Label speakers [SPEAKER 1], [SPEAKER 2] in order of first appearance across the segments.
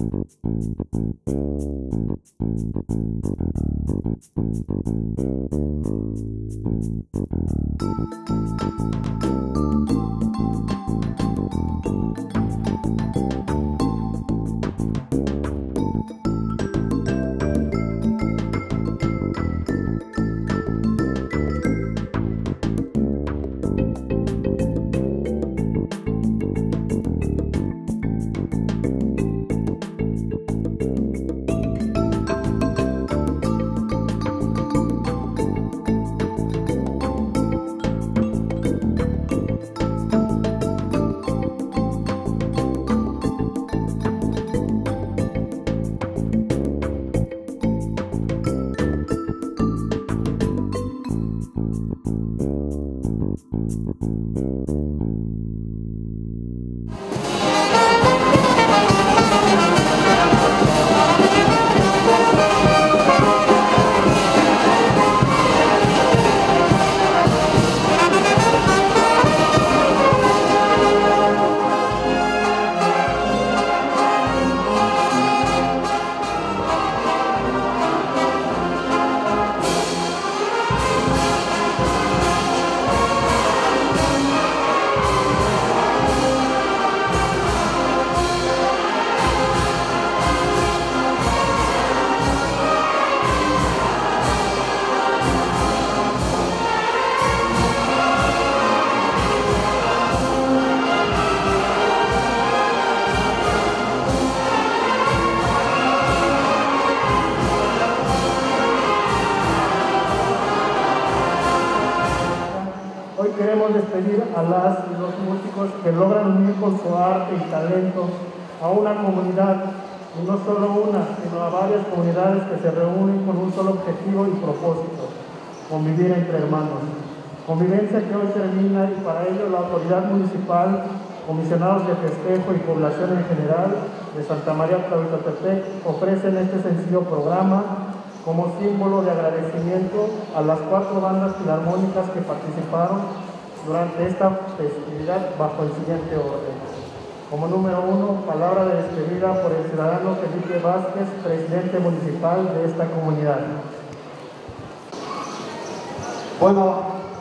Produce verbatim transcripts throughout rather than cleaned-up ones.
[SPEAKER 1] Despedir a las y los músicos que logran unir con su arte y talento a una comunidad, y no solo una, sino a varias comunidades que se reúnen con un solo objetivo y propósito: convivir entre hermanos. Convivencia que hoy termina, y para ello la autoridad municipal, comisionados de festejo y población en general de Santa María Tlahuitotepec ofrecen este sencillo programa como símbolo de agradecimiento a las cuatro bandas filarmónicas que participaron durante esta festividad bajo el siguiente orden. Como número uno, palabra de despedida por el ciudadano Felipe Vázquez, presidente municipal de esta comunidad.
[SPEAKER 2] Bueno,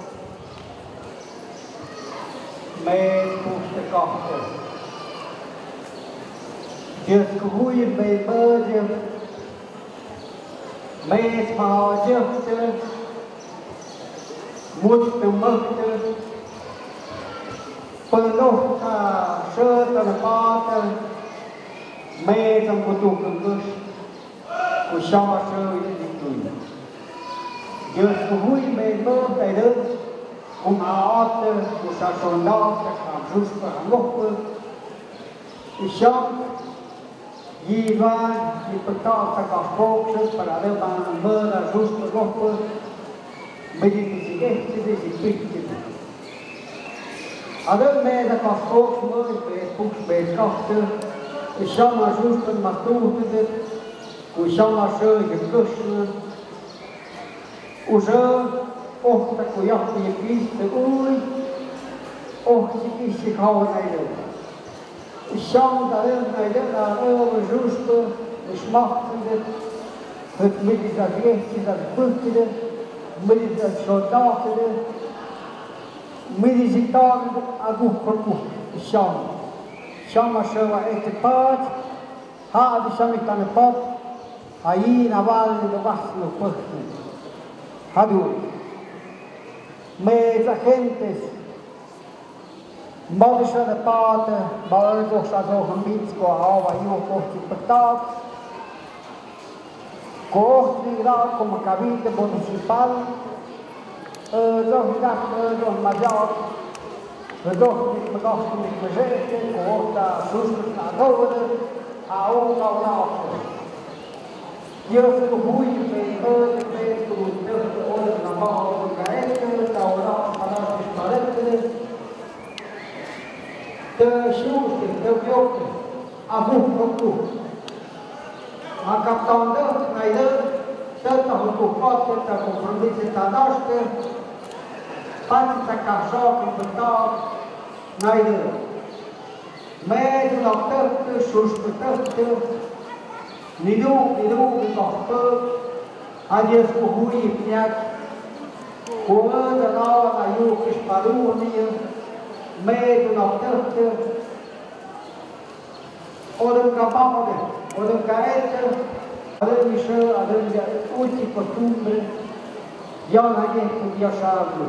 [SPEAKER 2] me gusta café. Dios cuide me berde, me esmalte, mucho mucho. Phần nốt ta sơ ta là ba ta mê trong của tụ cường cơ của sao mà sơ đi đi tùy giờ của vui mê mơ tại đơn cùng áo ta của sao son đau ta cảm rút và ngốc cơ của sao gì va gì bật tao ta gặp phố trước và đã đưa bàn mơ là rút và ngốc cơ mình đi gì cái gì gì gì gì Ada meda ka folk măi pe pux pe cafte, și așa am ajuns în matute, cu așa am așa de cășnă, ușă, ohta cu ea pe piste, ui, ohti kisi kau naile. Și am dar naile la rău ajuns pe șmachtele, cât mediza vieții, dar pântele, mediza soldatele, militar agu korku sham sham shawa etipat ha di sham tan pop ai naval de vaslo puesto hadu me za gentes modisha de pate baldo shazo hamits ko ava io ko tipat ko trigra como cabine municipal Doch dat doch major, doch mit doch mit Projekte, Kohorta, Schulschluss nach Hause, auch auch auch. Hier ist so ruhig, wenn heute bist du und wirst du ohne normal und gerettet, auch auch alles ist verletzt. Der Schulze, der Jote, abu abu. A captain dort, leider, dort auch du Vater, der Kompromisse da daste. Panta cachorro, então, naide. mẹ tôi đọc tớ tôi sụt tớ tớ ni du ni du ni đọc tớ aja ku hui piak ku da no na yu kisparu ni mẹ tôi đọc tớ tớ orang kapal ni orang kait ada misal ada uji pertumbuh yang lagi biasa tu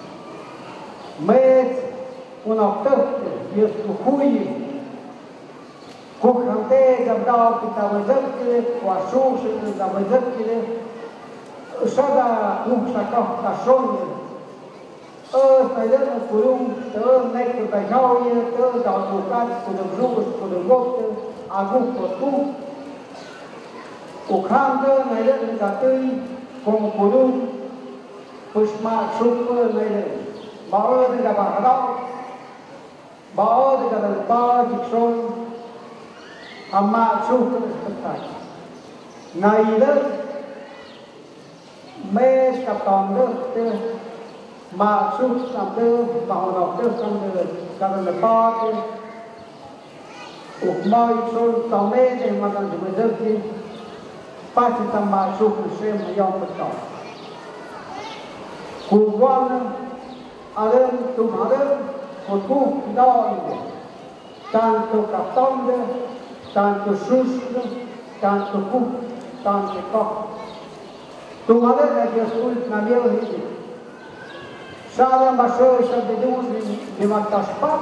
[SPEAKER 2] mẹ una tớ dia kuhui cuộc hàng tê gặp đau thì ta mới rất kia quả số sự ta mới rất kia sau đó cũng sẽ có ta son ơ phải rất là phụ luôn tớ này từ tại sao như tớ đào thủ can của đường ru của đường gốc tớ à gốc của tu cuộc hàng tớ này rất là tươi cùng phụ luôn pusma super này này bảo thì là bảo đó bảo thì là ba chục son amma super seperti này đó mẹ cặp tòng đó mà suốt làm tư bảo đọc tư xong rồi càng là ba cái cuộc môi số tàu mẹ thì mà càng chỉ mới được gì ba chỉ tầm mà suốt xem mà yom bất tỏ cuộc quan ở đây tụi nó đó một khu đo gì càng tụi cặp tòng đó càng tụi suốt đó càng tụi khu càng tụi cọc tụi nó đó là cái suốt mà nhiều gì Salam bahasa Islam di mata sepat,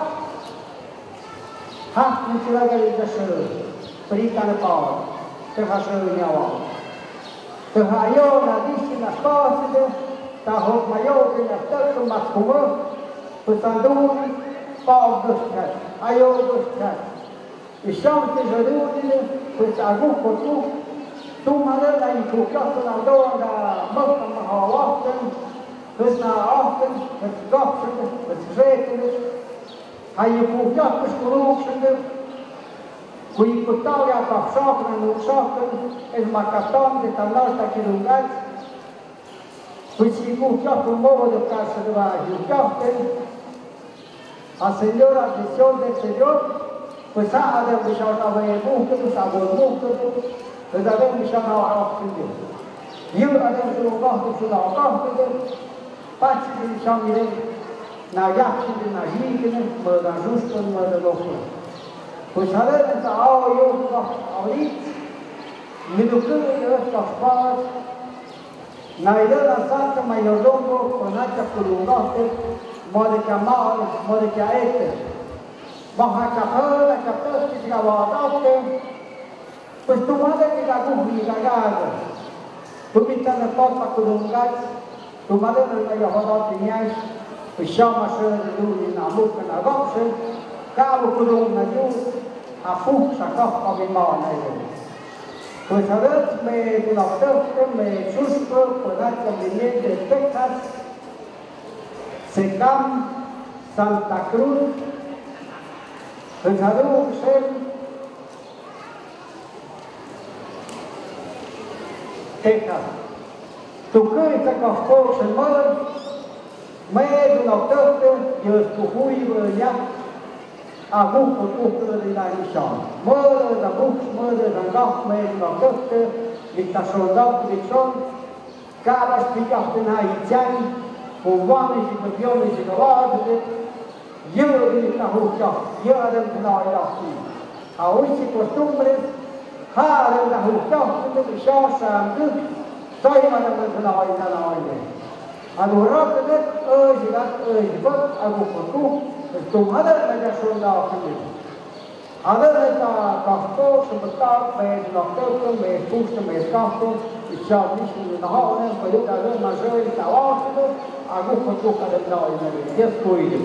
[SPEAKER 2] hak mencelakai bahasa berikan apa terhasa nyawa. Terhayo nanti sinas kau sudah tahu mayo kena terkemas kumur pesandung pau berkat, ayo berkat. Islam terjadi ini pesagu kotu, tu mana lagi bukan senang doang dah makan mahawat dan Krishna often with doctrine, with faith, how you put up with corruption, we put out our shop and no shop, and Makaton, the Tanas, the Kirungat, which he put up from over the Castle, you got them. A senora, the son, the senor, pues a them we shall have a book, a book, but a them we shall have our option. You are them to go to our company. Pace din șamile, na iași din na jicine, mă da justă, mă da locul. Păi salele să au eu au aici, mi ducând ăsta spați, na idă la sată mai lordombo, până cea culungate, mă de ca mare, mă de ca ete. Mă ha ca hălă, ca tăsti, ca vadate, păi tu mă de ca guhii, ca gagă. Tu mi-te ne pot pa culungați, tu mă dă în mai hodot din iași, își iau mașină de lui din aluc în agopșă, ca lucru na ju, a fug și a cop ca din maua na ju. Păi să arăți me din autăptă, me șușpă, până că vine de pecas, se cam Santa Cruz, îți aduc șem, Texas. Tu câi să căstor și măr, măi din autăptă, eu cu hui văia, a buc cu tucură din Arișan. Măr, da buc, măr, da gaf, măi din autăptă, din tașondat, din șon, care aș picat în aițeani, cu oameni și cu vione și cu vadele, eu din tahucea, eu adem din aia. Auzi costumbre, hare da hucea, când își așa am gât, Sai mana mengenai mengenai ni. Anu rak ni, eh jilat eh jibat, aku foto, tu mana macam sonda ni. Ada kita kahto sebentar, main doktor tu, main pus, main kahto, isya ni sini nah ni, perlu ada masuk di tawar tu, aku foto ada mengenai ni. Dia koi ni.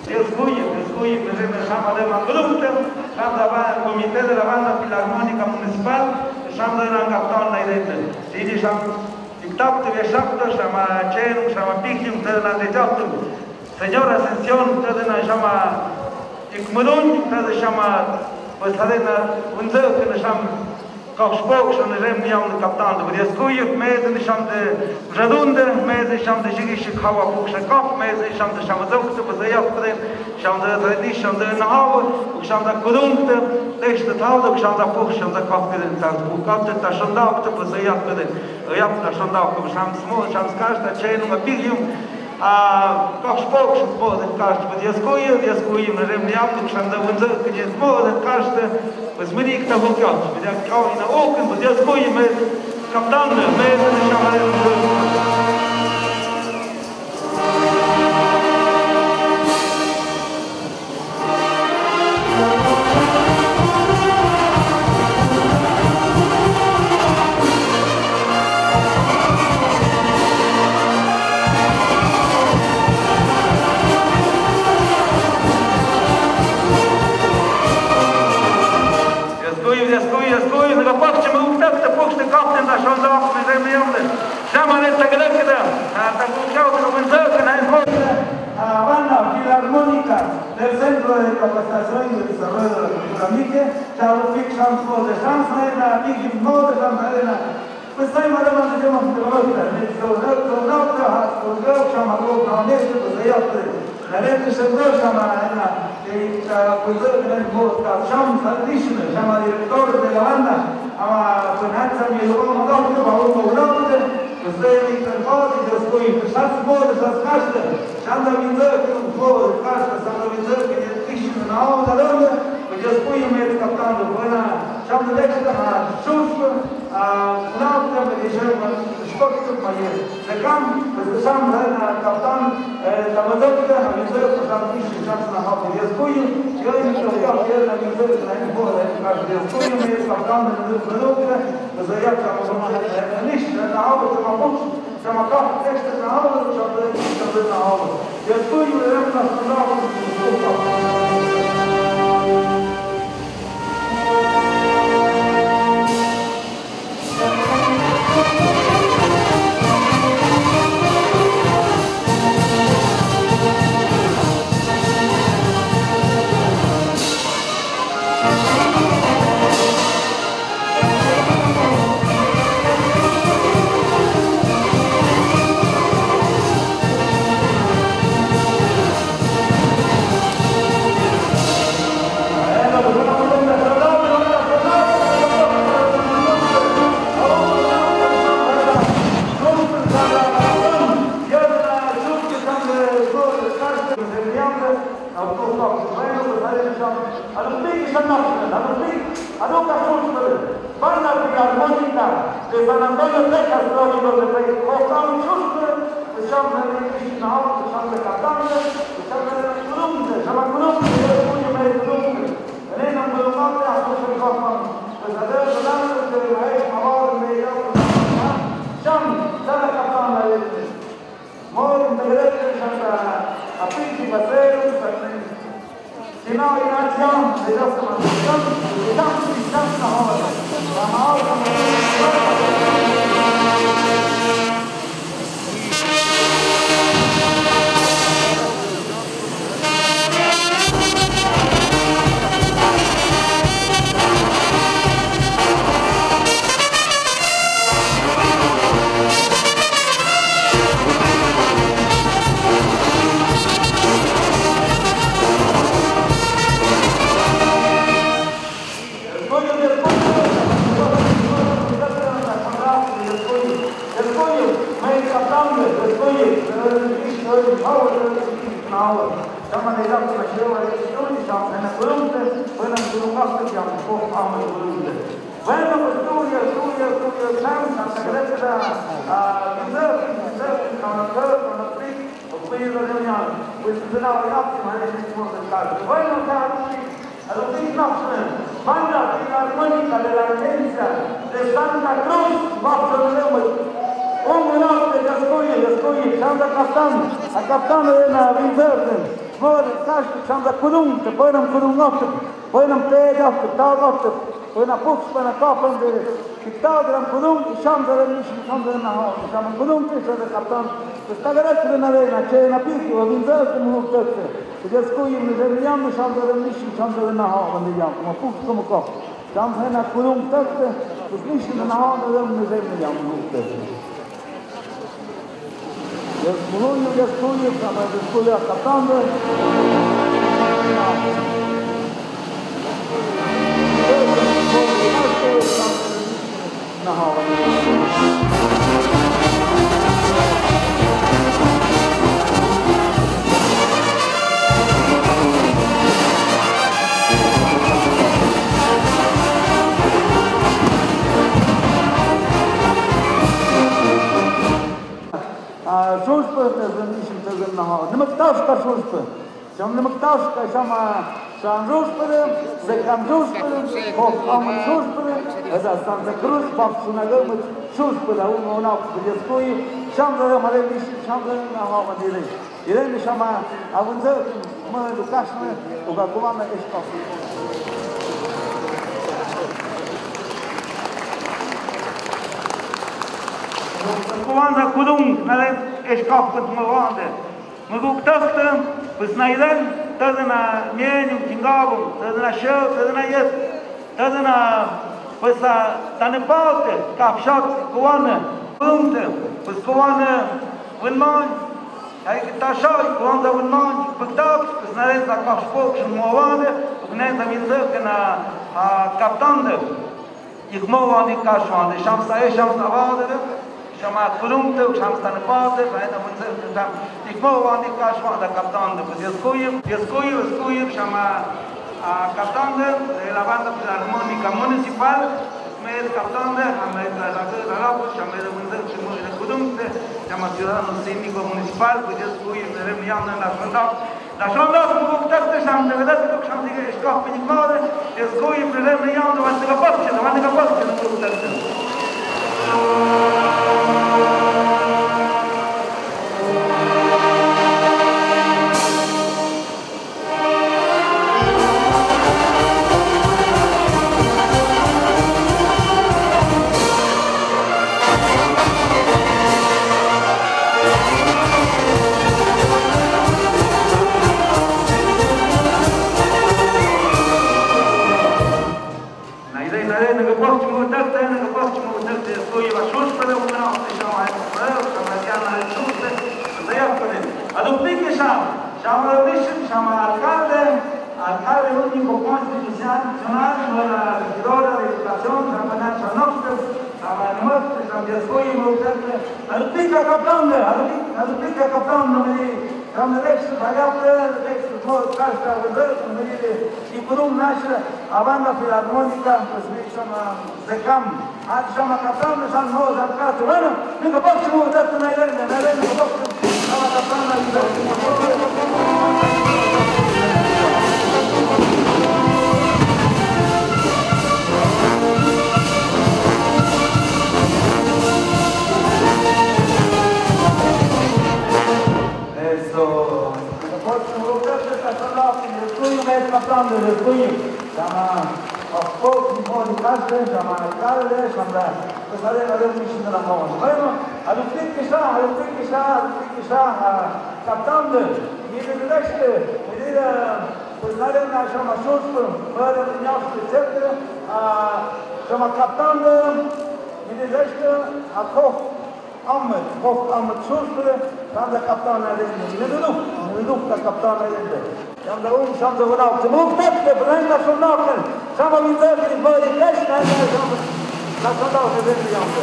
[SPEAKER 3] Descuie, descuie, pe vremea și am avem agruptă, și am dat Comitetul de la Banda Filarmonica Municipal, și am dat în captan la idee. Știi, și am dictat pe șaptă, și am cenu, și am pictim, tădă la degeaptă. Señora Ascensión, tădă na și am icmăruni, tădă și am păstare na unză, când și am Kapspook, și am rem niam de captan, de descuie, mezen, și am de jadunde, mezen, și am de jigi și kawa puk și kap, mezen, și am de și am zăuctă, pe zăiat pădem, și am de zădiș, și am de nahavă, și am de curuntă, deci de taudă, și am de puk, și am de kapte, dar cu kapte, ta și am dauptă, pe zăiat pădem, îiap, ta și am dauptă, și am smut, și am scaștă, ce nu mă pigium, Kapspook, și smut, de caște, pe descuie, descuie, ne rem niam, și am de vânză, că e smut, de caște, Смирик на вулкан, меня кау и на окон, вот я скои мы каптаны, мы это начали. Banda Filarmónica del Centro de Capacitación y Desarrollo de la Cultura Mique, Charlotte Transport de Sanzarena, Mickey Mo de Sanzarena, pues hay más de más de temas de valor, el Sonauta, Hasbro, Chamago, Caonese, pues hay otro. La gente se ve llama que pues el Mosca, Shams, Additional, llama director de la banda, a Fernanda mi luego mandó que va a un programa pues de interfaz y después empezar su modo de esas casas, Shanda Vinzer, que un juego de casas, Shanda Vinzer, que es Tishman, a una ronda, pues después me escapando, buena, Shanda Dexter, a Shuspa, a Nauta, me dijeron, Shkotsu, Mayer, de Camp, pues de Shanda, a Capitán, la Mazótica, a Vinzer, pues a Tishman, Shanda, a Hapa, y después, yo me escapaba, que era la Vinzer, que la Vinzer, de casa, después me escapando, de Mazótica, pues allá, a Nish, a Hapa, كما قال تكست النهار وشغل شغل النهار يذكر لنا الصلاة de San Antonio Texas, Florida, de País, Costa, Chuspe, de San Antonio, de San Catania, de San Columne, de San Columne, de San Columne, de San Columne, a José Costa, de San Columne, de Maíz, Amor, de Medio, San, San Catania, de Mor, de Grecia, Santa Apiti, Paseo, si no hay nación, de dos nación, de tantos y tantos ahora, la ahora, Bueno, pues Turia, Turia, Turia, Santa, Secretaria, Vinzer, Vinzer, Conator, Conatri, Opeio da Reunião, pues será o ótimo a este modo de caso. Bueno, a los Ignacios, banda filarmónica de la Agencia de Santa Cruz, bajo el nombre, un norte de Escoye, de Escoye, Santa Capitán, a Capitán de la Vinzer, smor, kaști, și am dat cudunte, până am cudungotă, până am tăiegotă, tăugotă, până pux, până capăn de și tău de am cudunte, și am zără nici, și am zără nahau, și am cudunte, și de captan, și stagărăți de năreina, ce e napichi, o vinză, cum mă tăță, și de scuim, de zărăiam, și am zără nici, și am zără nahau, unde iam, cum mă pux, cum mă cop. Și am zără na cudunte, tăță, și nici de nahau, de zără, de zărăiam, cum mă tăță. Desculuiu, desculuiu, că mai desculuiu a captandă. Шушпа, это занищен, это заннахал. Не макташка шушпа. Шам не макташка, шама шам шушпа, закам шушпа, хоп аман шушпа, это Санта Крус, пап шунагам шушпа, да он он ап бедскую, шам да мале нищен, шам да нахал мадиле. Ирен шама авунза мы лукашна, угакувана эшкаф. Куванза кудум, нале эшкаф кут маванде. Мы гуктахтам, пыснайдан, тазана меню, тингавум, тазана шел, тазана ес, тазана пыса танепалте, капшат кувана, пумте, пыс кувана винман, ай ташай, куванза винман, пыктап, пыснайдан за капшпок, шмаванде, угнеза винзырка на каптанде, их маванде кашванде, шамса э, шамса ванде, شما کدوم تو شمستان پاده و اینا منظر کردم دیگه وانی کاش وانده کپتان ده بس اسکویم اسکویم اسکویم شما کپتان ده لابانده فیلارمونیکا مونسیپال اسمه کپتان ده همه لگه لابو شما ده منظر شما ده کدوم ده شما ciudadano cínico municipal pues اسکویم دارم میام نه نشوندم نشوندم میگم دست شما ده دست تو شما دیگه اشکاف بنیماده اسکویم دارم میام ده وقتی کپاست ده وقتی کپاست ده میگم دست Avanda filarmonica, посвящена зекам, а шама капрана, шам но заркату, вена, не гопавши му дату на елена, на елена гопавши, шама капрана, и Sama Ospok, Mori Kasre, sama Alcalde, sama Pesare la Revolution de la Mons. Bueno, a lo que que sa, a lo que que sa, a lo que que sa, captando, y de este, medida, pues la arena sama Sosto, para el niños, etcétera, sama captando, y de este, a Kof, Ahmed, Kof Ahmed Sosto, tam da captando la arena, y de Duk, de Duk da captando la arena. Am da um sam da vonau, te mów tepte, brenda sonoken, samo mi zerki, boi też, ne, ne, sam, na sonau se zerki jamte.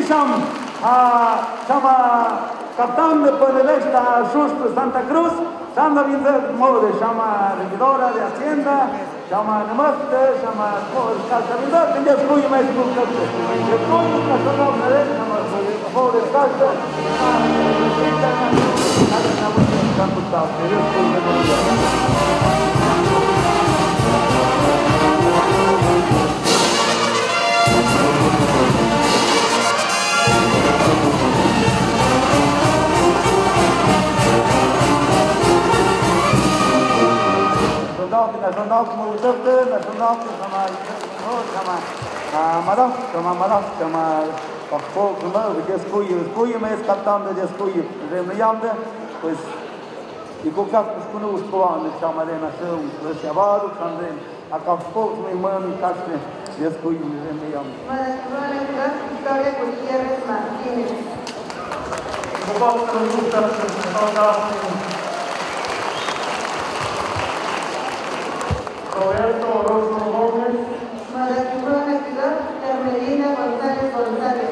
[SPEAKER 3] Captain de Pănelești la Șuș pe Santa Cruz, Santa Vicente, More, llama regidora de Hacienda, llama Namaste, llama Calzabindor, que ya escuye más buscarte. Escuye una sola vez, llama More, Calza, nasional como ucapte nasional sama oh sama malah sama malah sama pakpo kuma descuyo descuyo me escapando de descuyo remeyamde pues y cocas pues kuno uspoan sama de nación pues chavado también acappo me man casne descuyo remeyamde
[SPEAKER 4] Victoria Gutiérrez Martínez.
[SPEAKER 1] Roberto Orozco Gómez.
[SPEAKER 4] Madaquibón Regidor, Carmelina González González.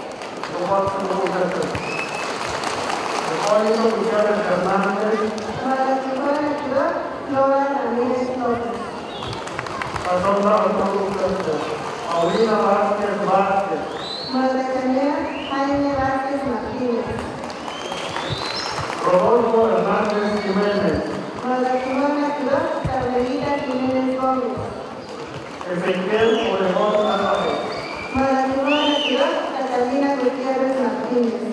[SPEAKER 1] Hipólito Gutiérrez Hernández.
[SPEAKER 4] Madaquibón Regidor, Flora Ramírez López.
[SPEAKER 1] Adonda Paulina Vázquez Vázquez.
[SPEAKER 4] Madacanea Jaime Vázquez Martínez.
[SPEAKER 1] Rodolfo Hernández Jiménez.
[SPEAKER 4] Madaquibón Regidor, Carmelina Jiménez Gómez.
[SPEAKER 1] Ezequiel Orejón Álvarez.
[SPEAKER 4] Madaquibón Regidor, Catalina Gutiérrez Martínez.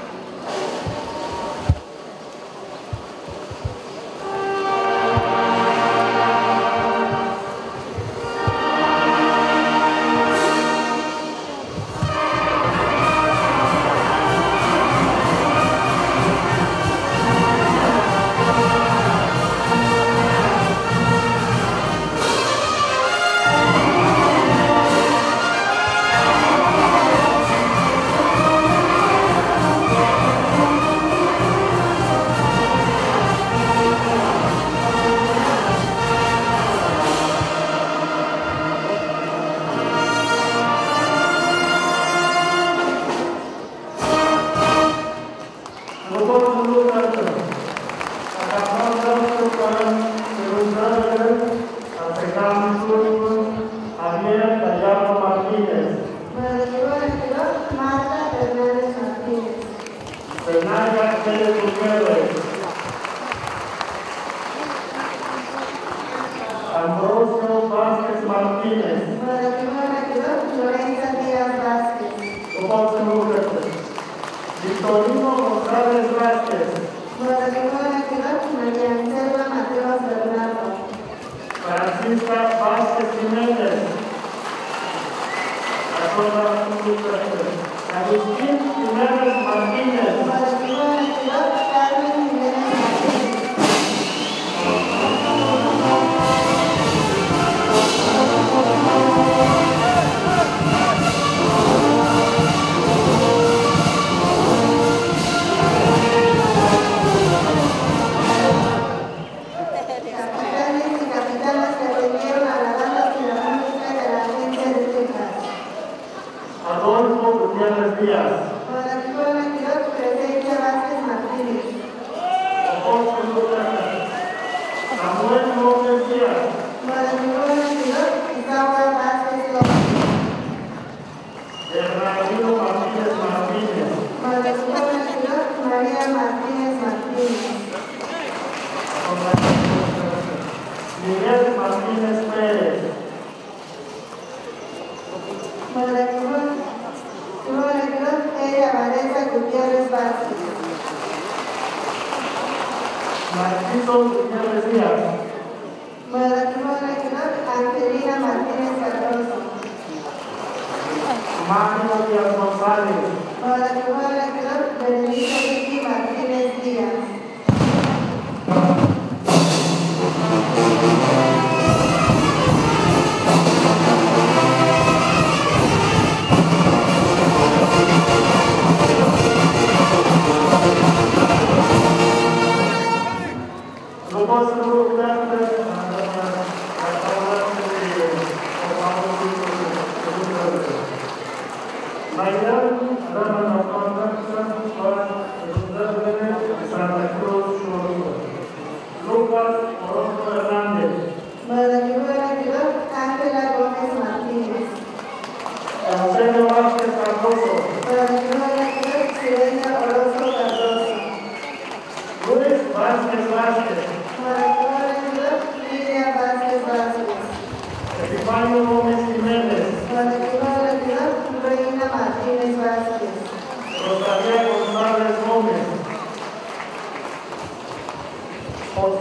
[SPEAKER 1] Ambrosio Vázquez Martínez.
[SPEAKER 4] Lorenza Díaz Vázquez.
[SPEAKER 1] Victorino González Vázquez.
[SPEAKER 4] María Anselma Mateos Bernardo.
[SPEAKER 1] Francisca Vázquez Jiménez. Agustín Jiménez Martínez.
[SPEAKER 4] Carmen Jiménez Martínez.
[SPEAKER 1] Adolfo Gutiérrez Díaz.
[SPEAKER 4] Presencia Vázquez Martínez.
[SPEAKER 1] Samuel López Díaz.
[SPEAKER 4] Isaura Vázquez López.
[SPEAKER 1] Bernardino Martínez Martínez.
[SPEAKER 4] María Martínez Martínez.
[SPEAKER 1] Miguel Martínez Pérez.
[SPEAKER 4] Ella Vanessa Gutiérrez Vázquez.
[SPEAKER 1] Marquito Gutiérrez Díaz.
[SPEAKER 4] Angelina Martínez Cardoso.
[SPEAKER 1] Mario Díaz González.
[SPEAKER 4] Benedicto Vicky Martínez Díaz.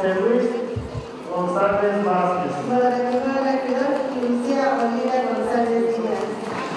[SPEAKER 1] José Luis González Vázquez.
[SPEAKER 4] Gobernador regidor Lucía Olivia González Díaz.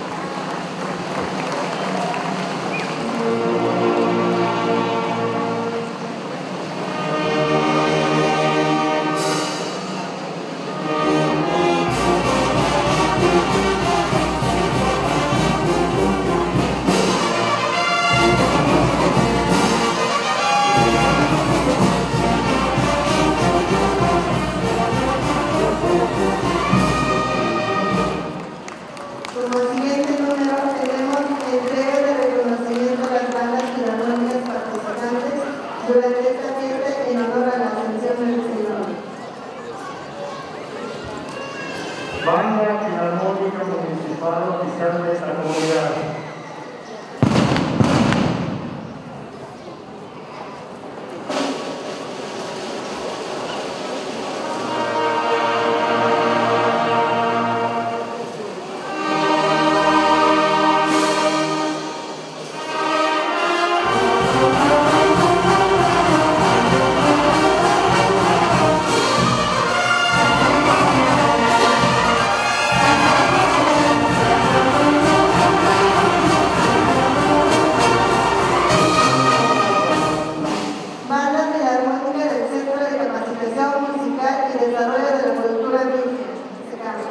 [SPEAKER 4] Como siguiente número tenemos entrega de reconocimiento a las bandas filarmónicas participantes durante esta fiesta en honor a la Ascensión del Señor.
[SPEAKER 1] Banda Filarmónica Municipal Oficial de esta comunidad.
[SPEAKER 4] Banda Filarmónica del Centro de Capacitación Musical y Desarrollo de la Cultura Virgen. Se cambia.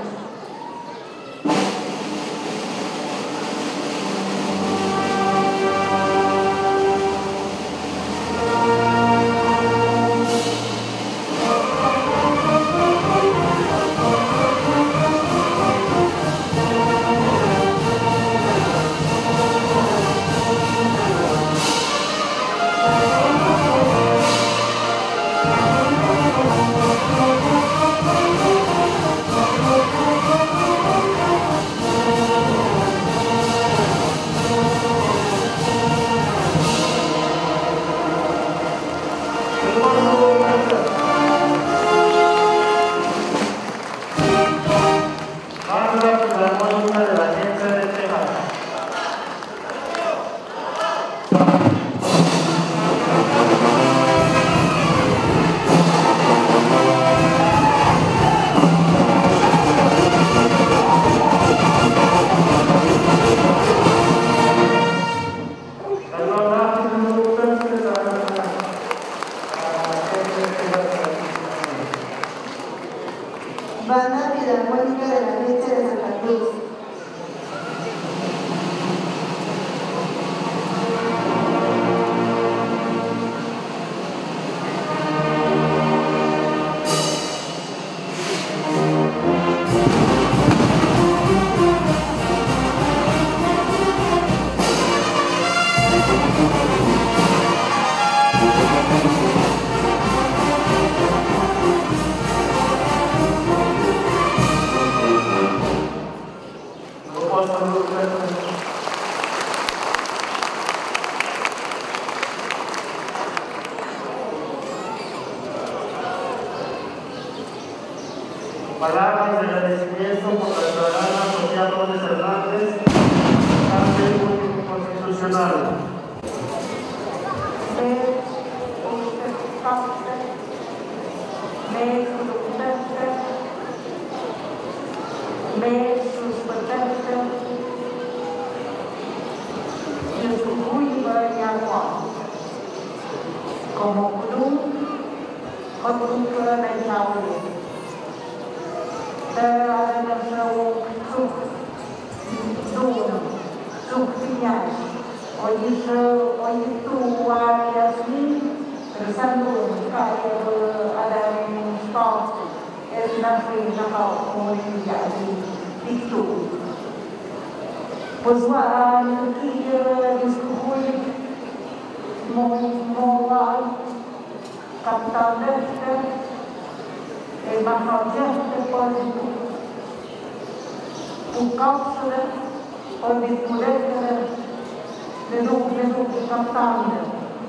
[SPEAKER 1] Banda Filarmónica de la Agencia de Texas.
[SPEAKER 4] Banda Filarmónica de la Agencia de Santa Cruz.
[SPEAKER 1] Palabras de agradecimiento por la ciudadana Sofía Torres Hernández, ante constitucional.
[SPEAKER 5] Como club, conductora de Saulo. Ada naszą kruk, dum, sukciniaś, oni się, oni tu jasni, rysandują, kaje ada szkolcy, jest naszej zachowanej diktu. Pozwala kije dyskutuj, mowa, kapitan deszczem, Mahajan pode o cápsula pode poder de novo de novo captada.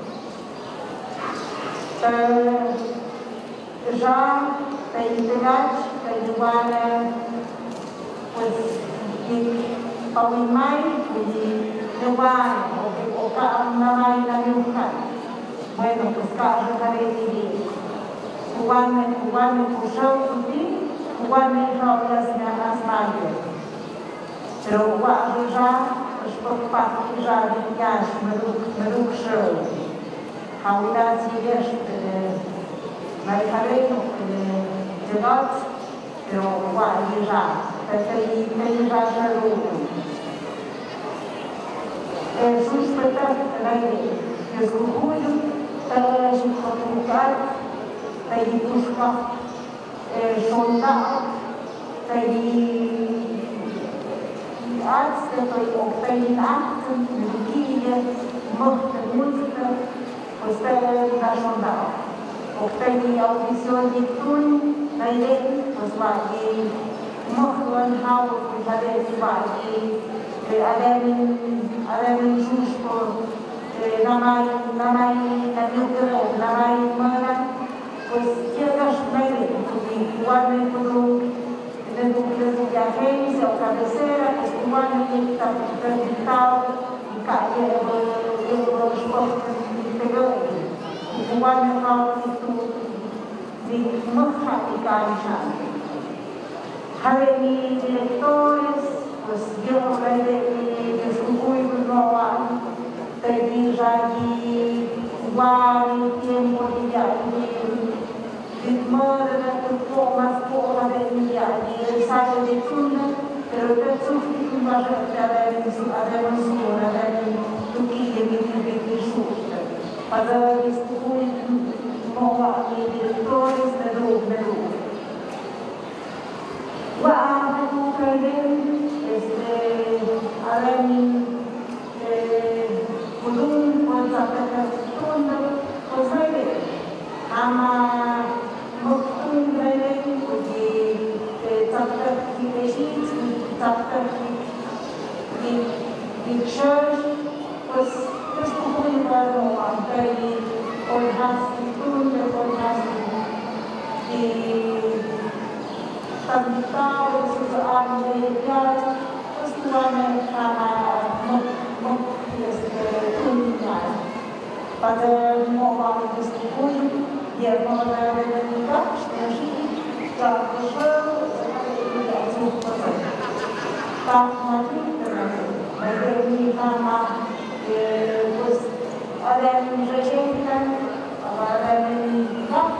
[SPEAKER 5] Já tem ideias, tem lugar pois que para o mais e lugar o que na mais na lugar. Bueno, pues cada vez Kuwane, kuwane, kusau, kuti, kuwane, rolasnya asmalnya. Pero waktu já, os preocupados já de viagem, meruk show. Hauda tigers, mai hareno, de nós, pero waktu já, tapi mai já já luto. É suspeitar também que os orgulhos para se colocar, para ir buscar soldados, para ir Ärzte, para ir Akten, Medizin, Möchte, Música, para dar soldados. Para ir audição de tudo, para ir, para ir, Möchte, ein Haus, para ir, Adem justo namai namai nanuker namai mana pues llegas medio porque igual todo dentro de la agencia o cabecera que igual no está planificado y cae el transporte interior igual no hay ni moja y cancha hay directores pues yo la de descubrir no hay pedir já de igual tempo de viagem de demora de forma forma de viagem sai de tudo pero eu sofri com mais a avançou do que de me de justa para descobrir não há diretores de novo de novo Wah, aku kalian este alami kudung kontak tunda kosai ama muktung kalian uji taktak kinesis taktak di di church was terus kumpul baru dari orhas tunda orhas di tentang sesuatu yang sesuatu sama muk tuntutan pada momen tersebut dia mengenai nikah stasi tak bersama tidak cukup tak mati terus bagi sama terus ada yang menjadikan ada yang nikah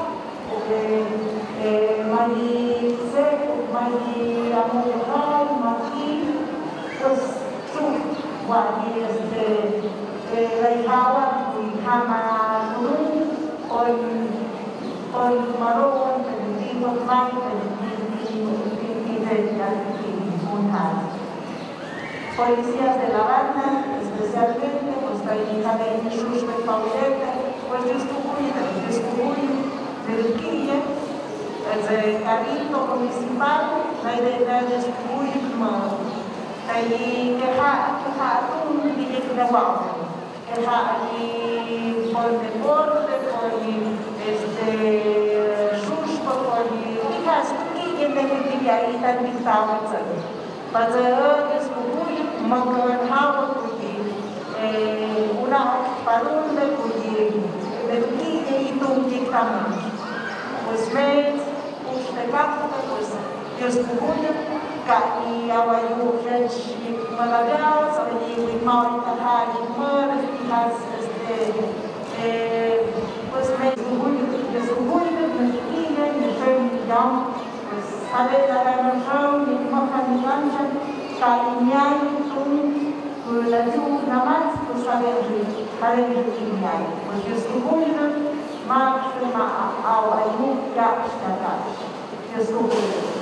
[SPEAKER 5] mari mari amorar mari terus tuh wajib este lehawan di hama turun oi oi maron di main di di di punhan policías de La Habana especialmente pues traían en sus pauleta pues descubrir descubrir Turquia el carrito municipal la idea de descubrir como ahí que ha que ha un billete de agua que ha ahí por deporte por este susto por hijas que me quería ahí tan pintado para descubrir mangar hawa porque una parunda porque de Turquia y Turquía también pues ves de campo, pues descubrir que a gente maravilhosa, e mal encarregada, humanas, e este, pues descubrir, descubrir, descubrir, então, pues saber da região, e uma caminhada, caminhar, tudo, por lá tudo, na mais, pues saber de, saber de caminhar, pues descubrir, mas ao ayuda que está descobrir.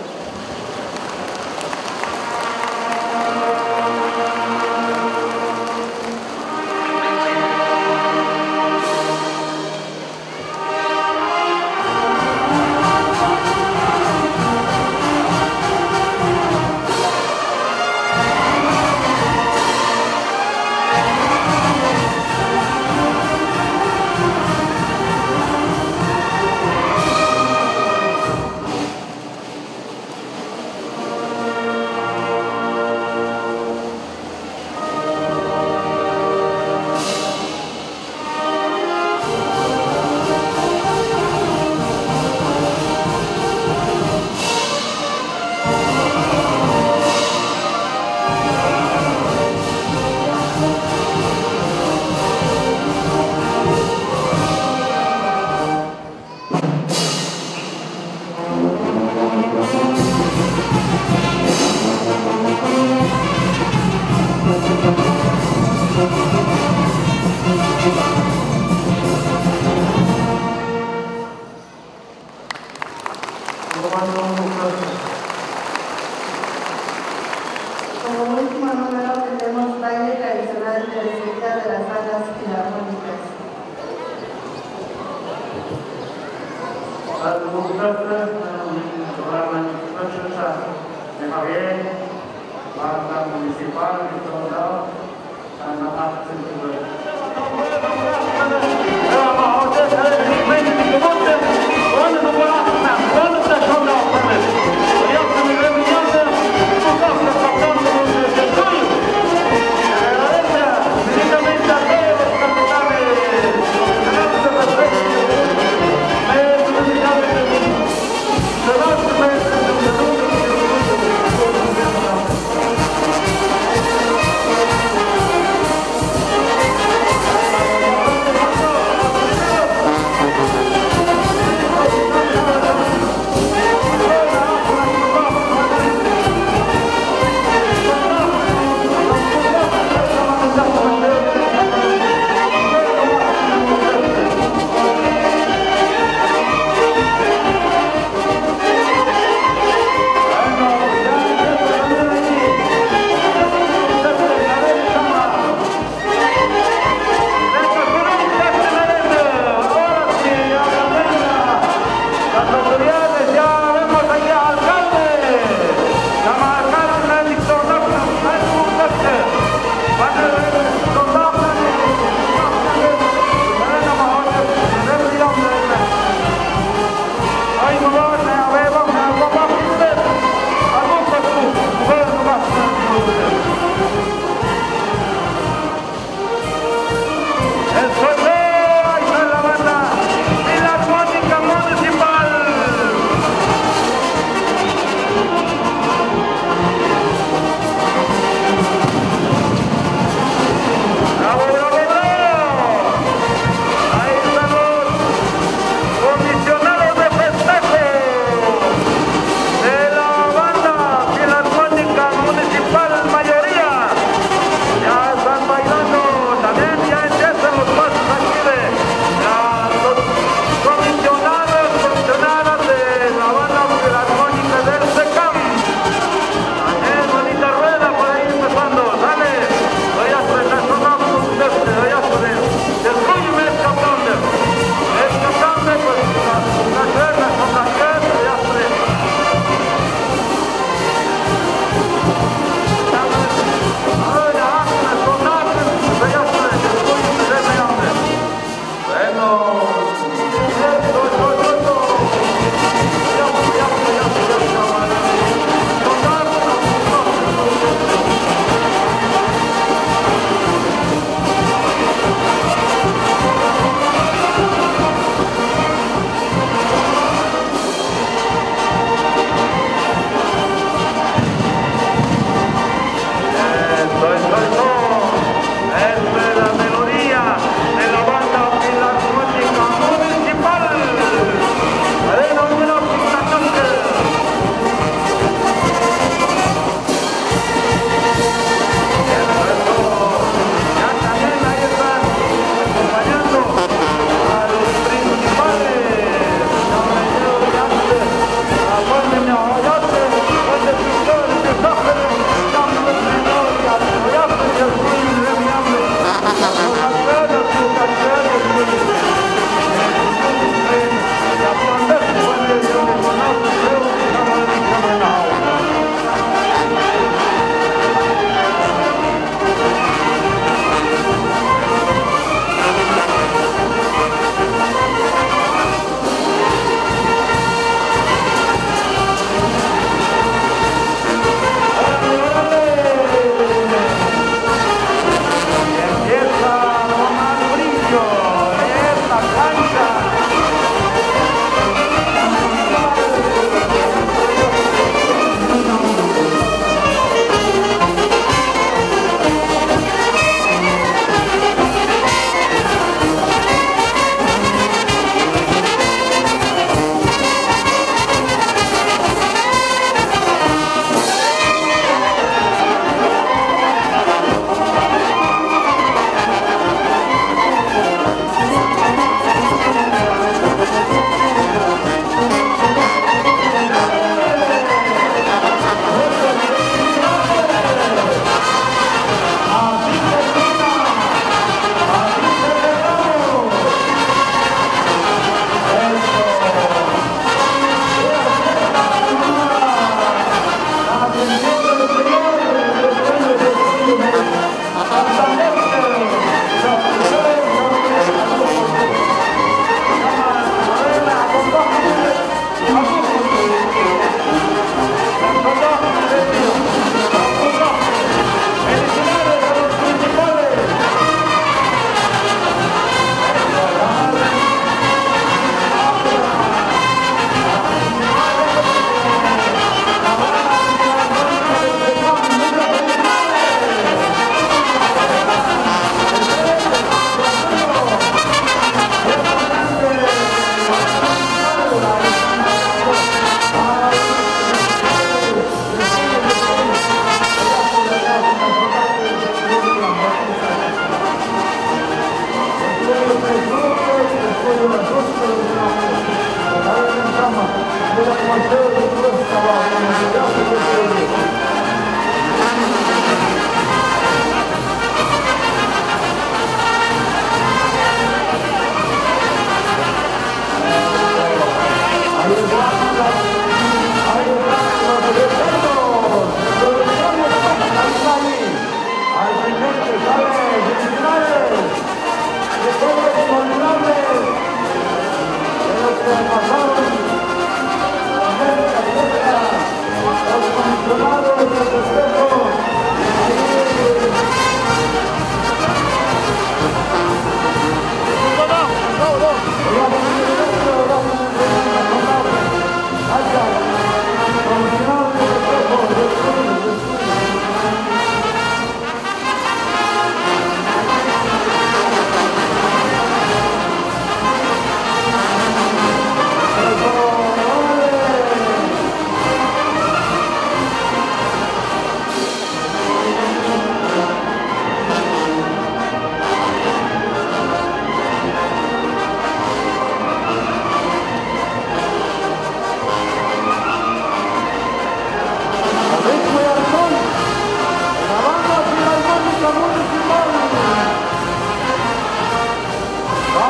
[SPEAKER 3] También ya empiezan los pasos.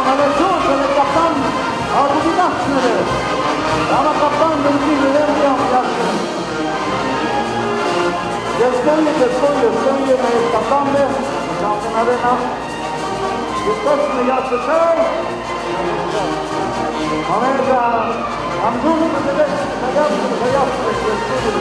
[SPEAKER 3] maleciuță de capan, a dubinațnele. Ama capan de zile, le-am iau viață. El stăie, el stăie, el stăie, me capanle, ca în arena. El stăie, me ia să căi. Amerga, am zis că te vezi, să iasă, să iasă, să iasă.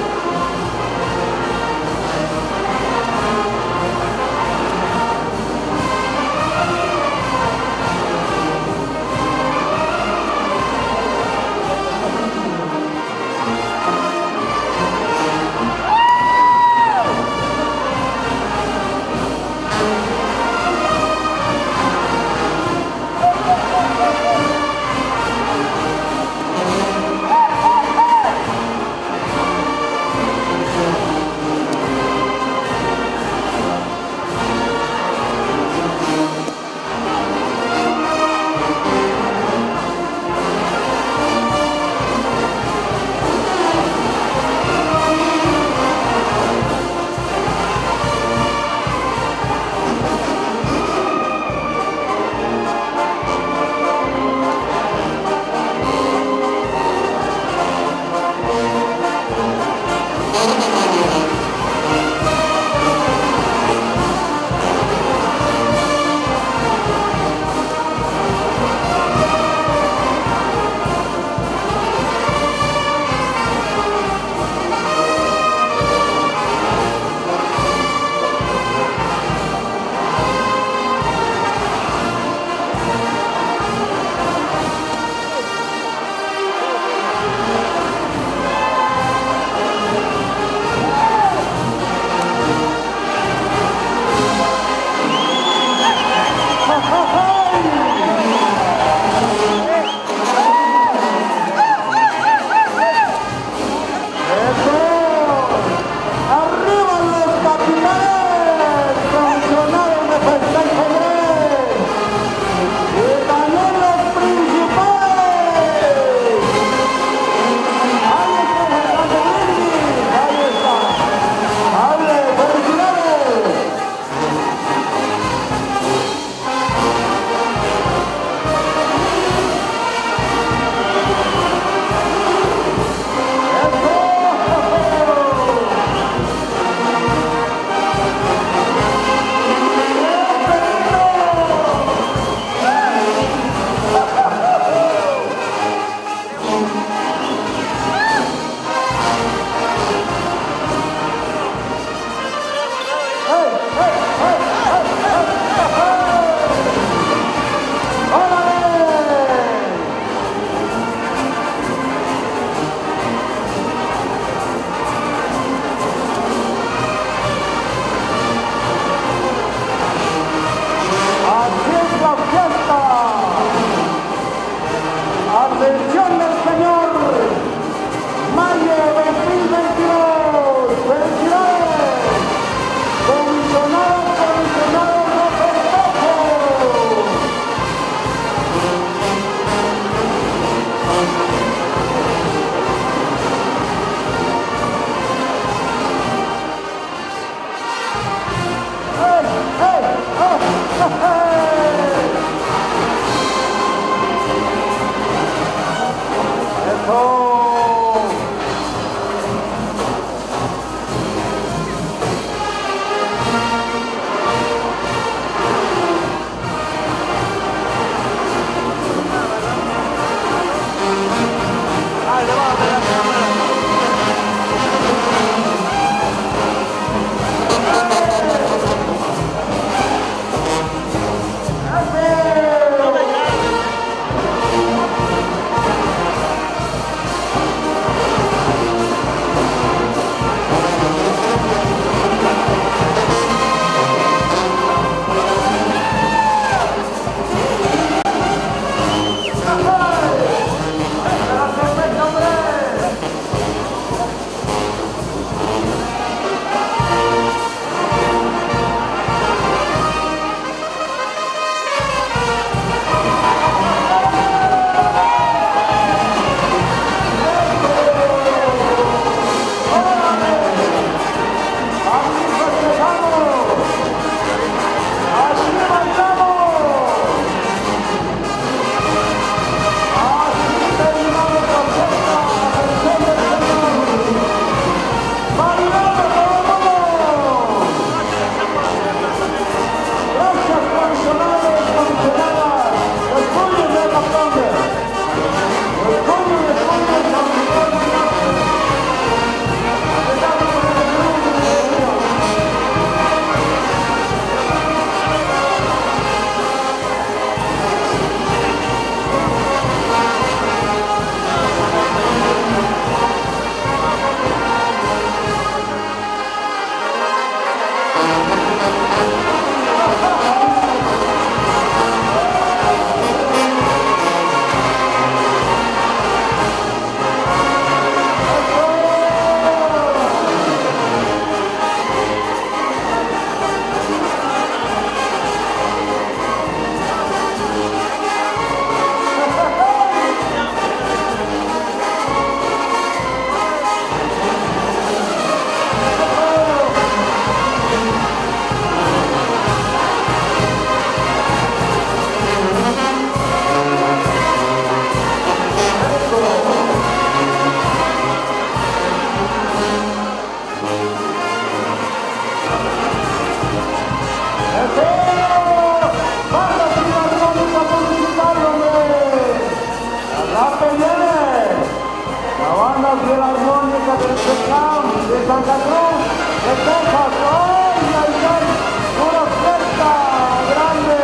[SPEAKER 3] San Carlos, de Texas. ¡Ay, ay, ay! ¡Una fiesta grande!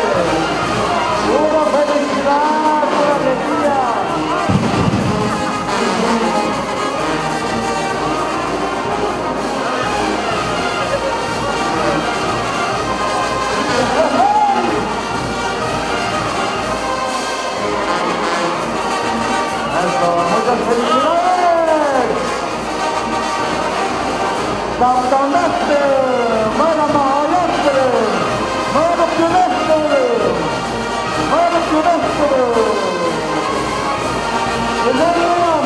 [SPEAKER 3] ¡Una felicidad, una alegría! Eso, muchas felicidades. Santander, Manama, Ayastre, Mano Pioneste, Mano Pioneste. Bienvenidos.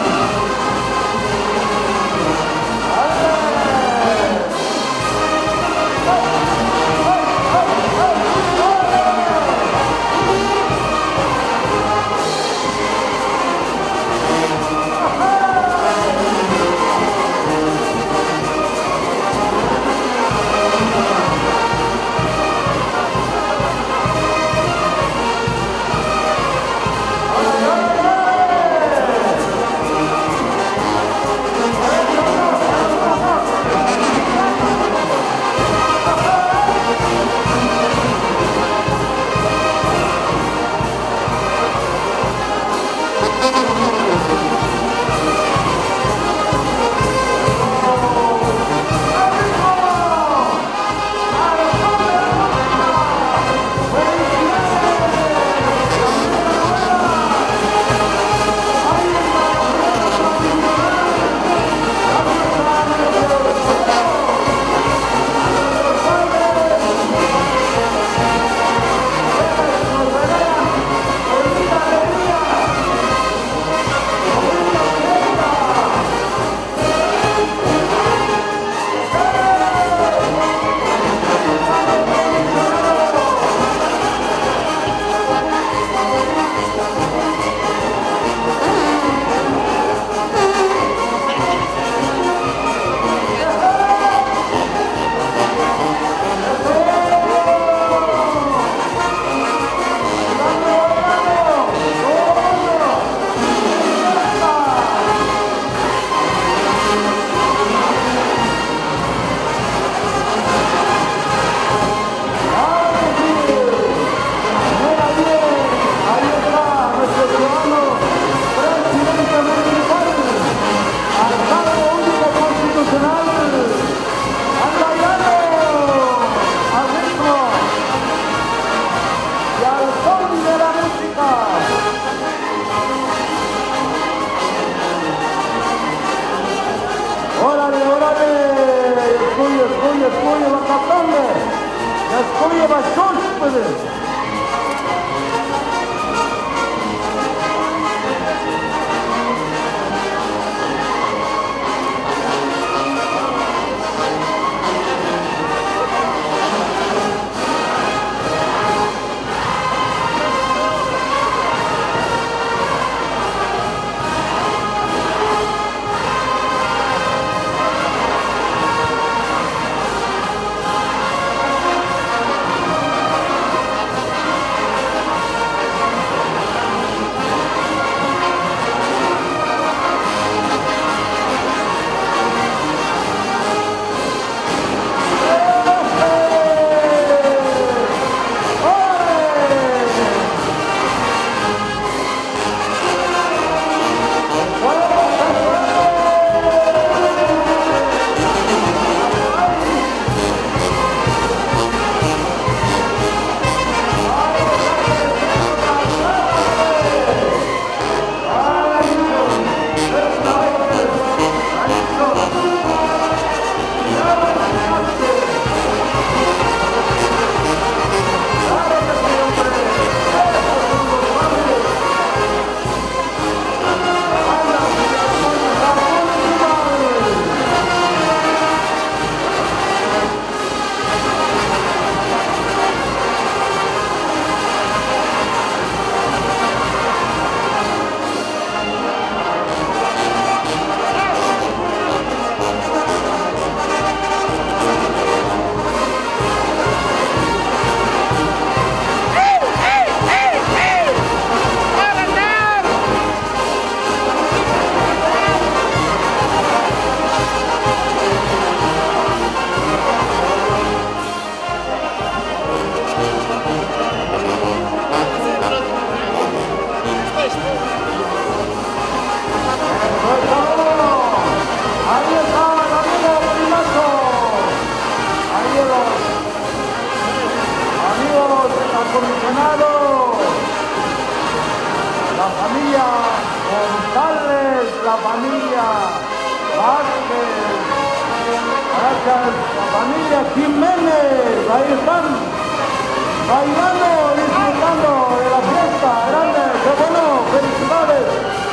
[SPEAKER 3] familia González, la familia Vázquez, gracias, la familia Jiménez, ahí están, bailando, disfrutando de la fiesta grande, qué bueno, felicidades.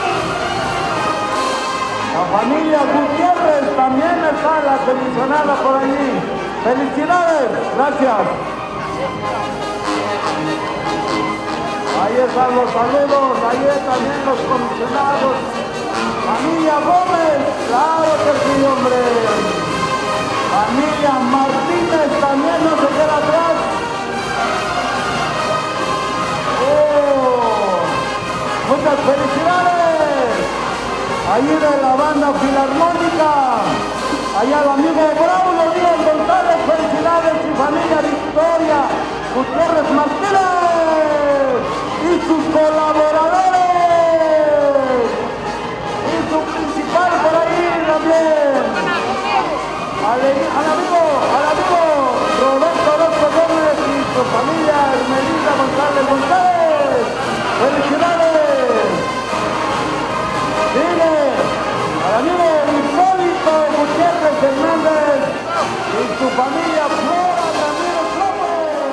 [SPEAKER 3] La familia Gutiérrez también está la comisionada por allí, felicidades, gracias. Ahí están los saludos, ahí también los comisionados. Familia Gómez, claro que sí, hombre. Familia Martínez también no se queda atrás. Oh, muchas felicidades. Ahí de la banda filarmónica. Allá el amigo Braulio Díaz González, felicidades y familia Victoria Gutiérrez Martínez y sus colaboradores y su principal por ahí también. Al, al amigo, al amigo Roberto Orozco Gómez y su familia Hermelita González González. ¡Felicidades! Sigue al amigo Hipólito Gutiérrez Hernández y su familia Flora Ramírez López.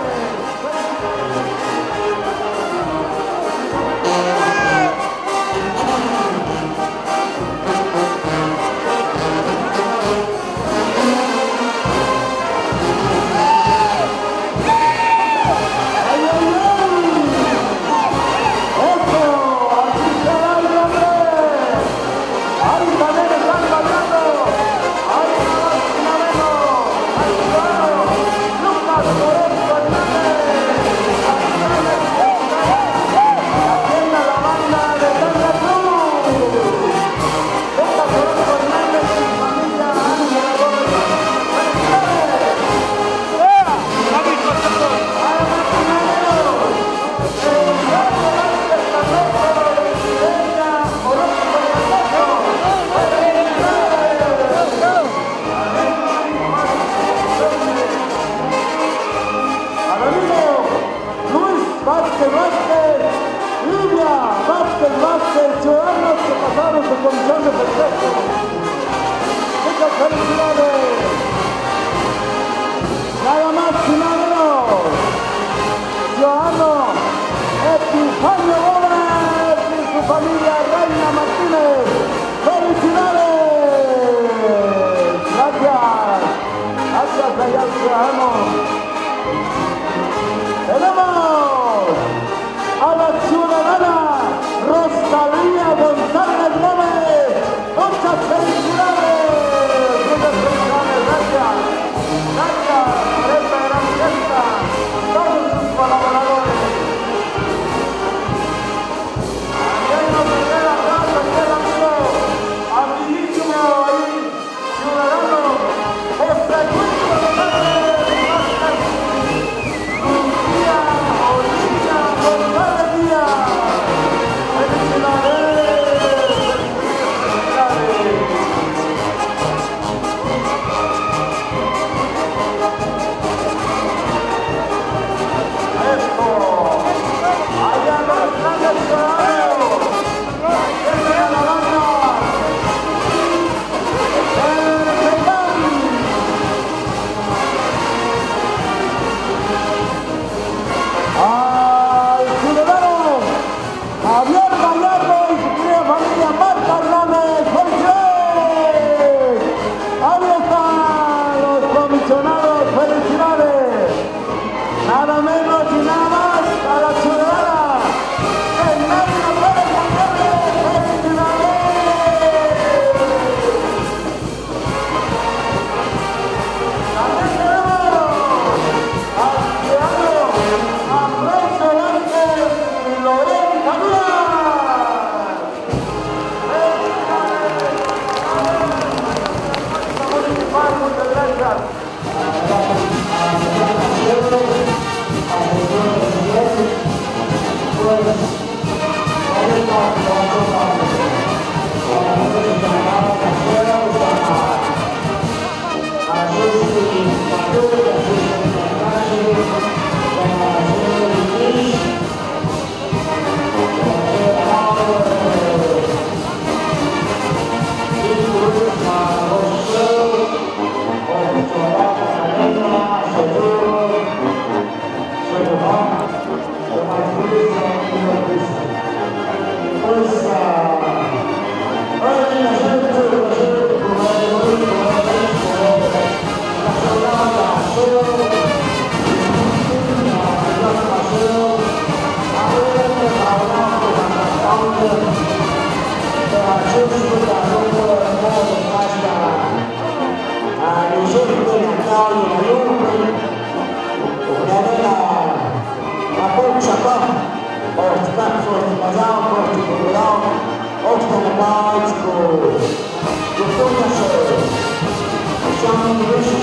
[SPEAKER 3] Ciudadanos que pasaron su condición de perfecto. Muchas felicidades. Nada más y nada menos. Ciudadano Epifanio Gómez y su familia Reina Martínez. ¡Felicidades! Gracias. Gracias allá al ciudadano. Tenemos a la ciudadana Rosalía González Gómez. Muchas felicidades. Muchas felicidades. Gracias. Gracias por esta gran fiesta. Todos sus colaboradores. Aquí hay una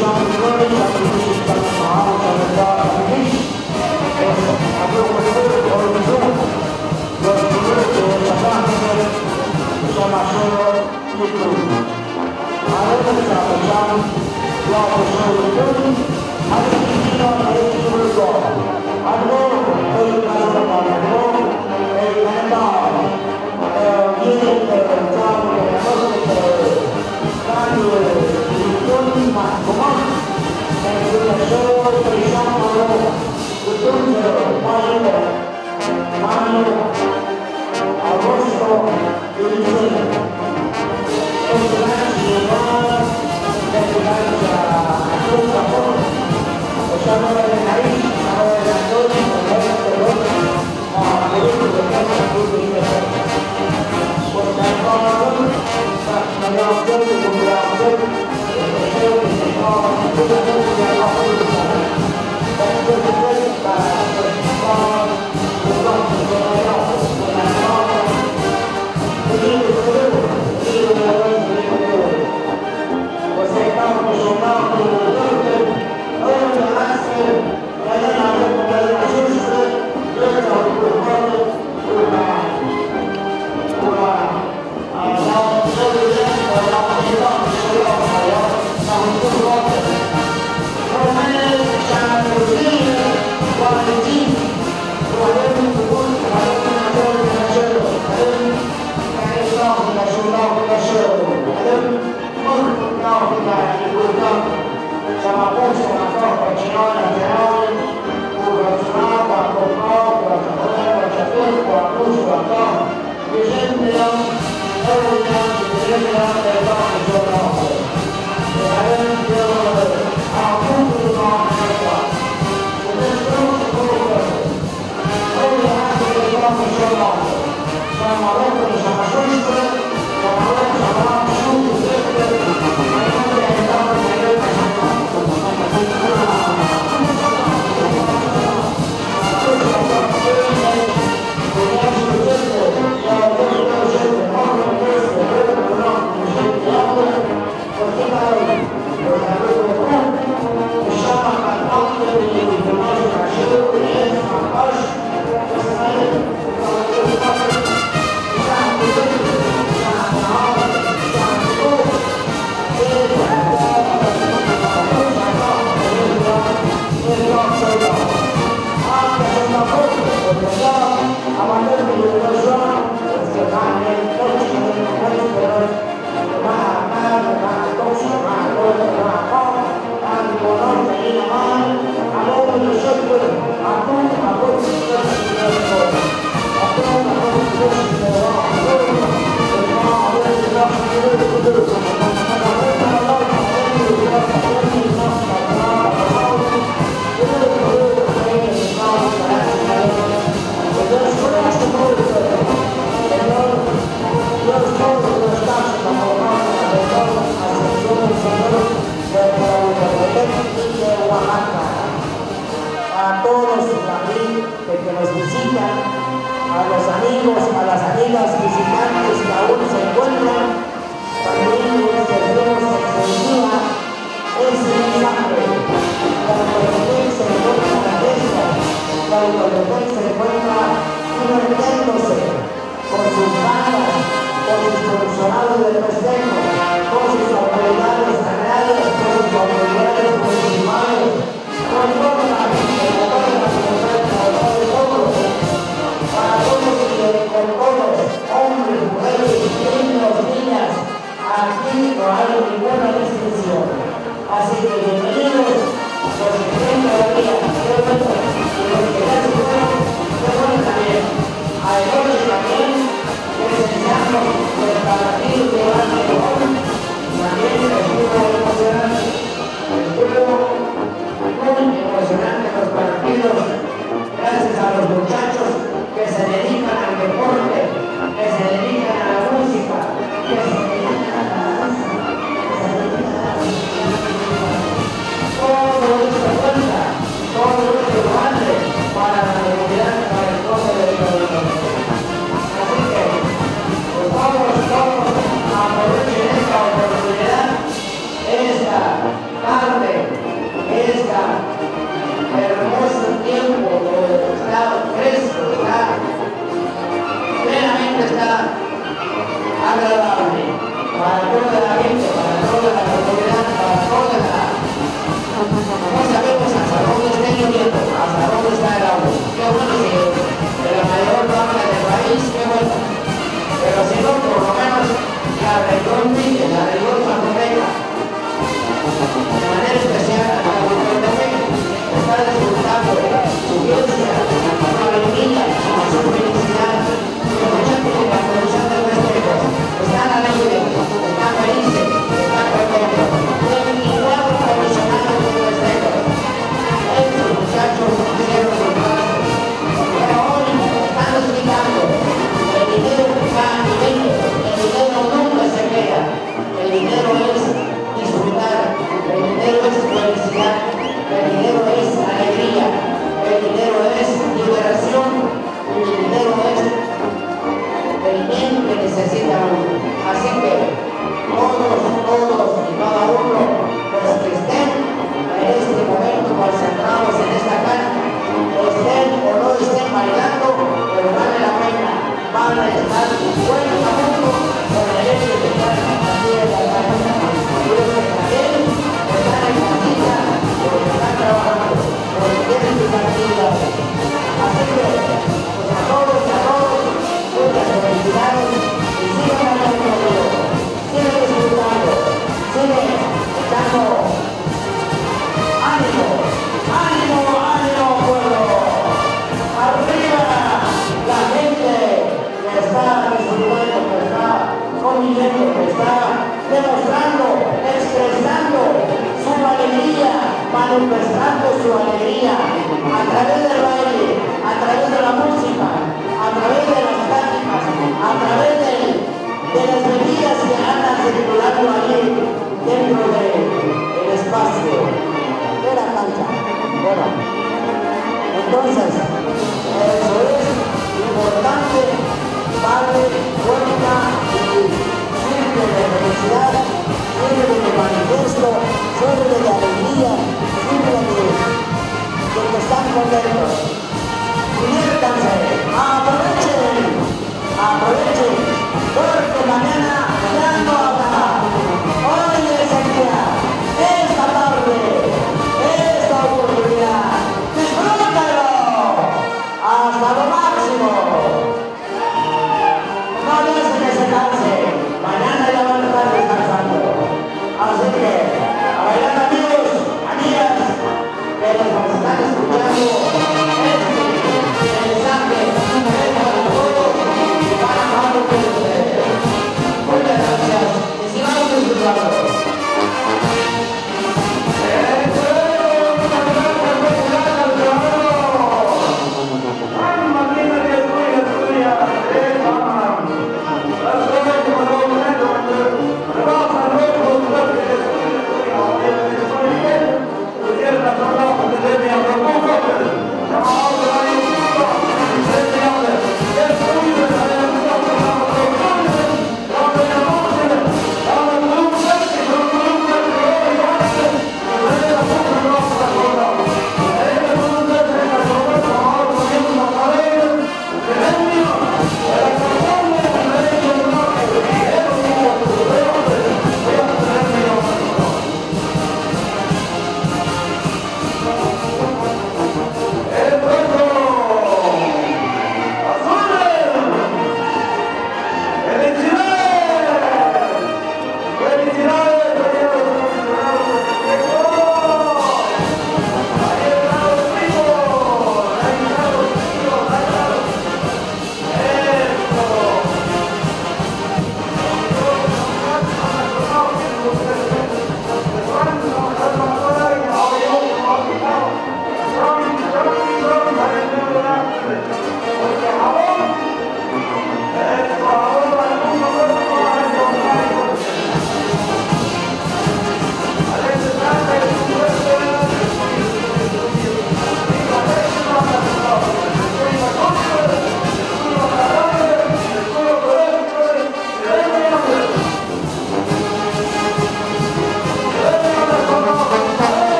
[SPEAKER 6] Hay otros también que enseñamos los partidos de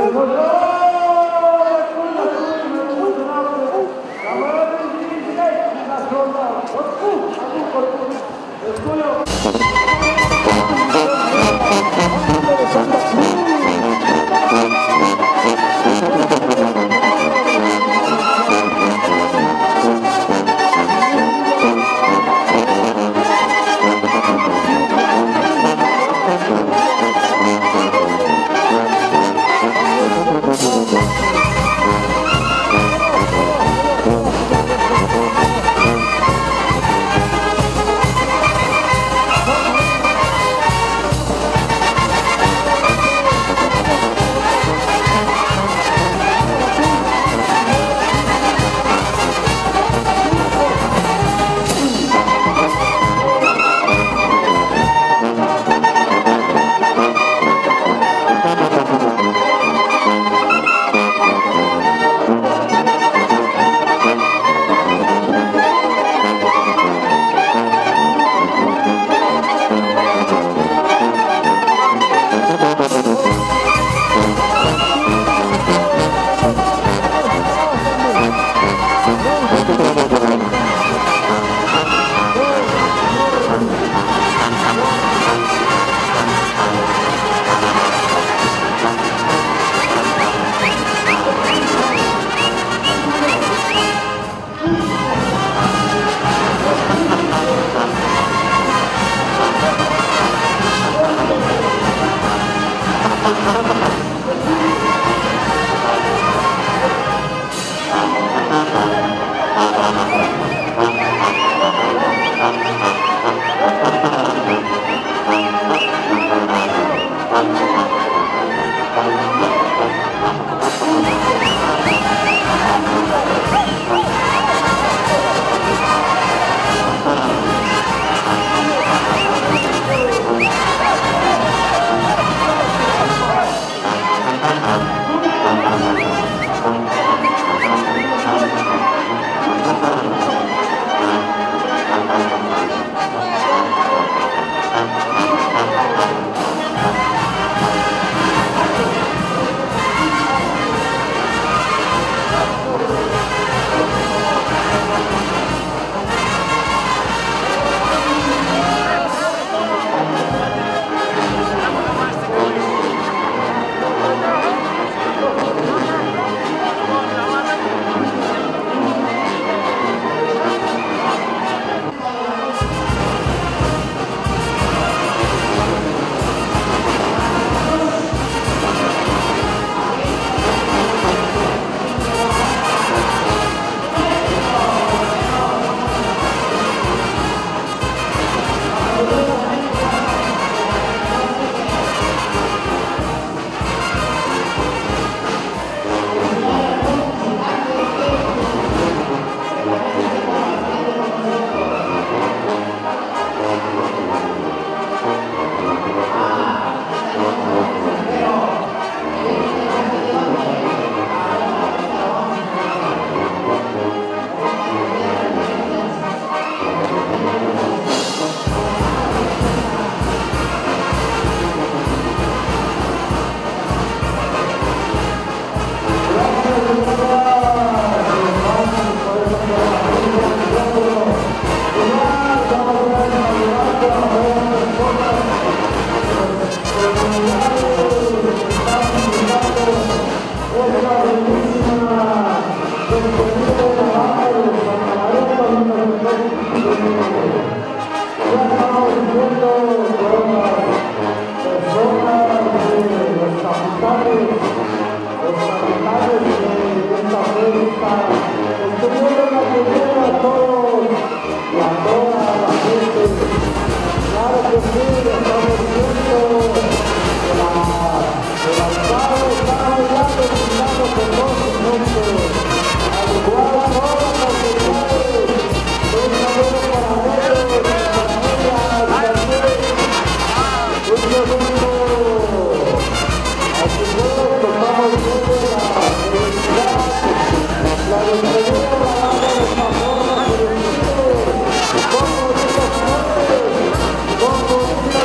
[SPEAKER 2] Vamos,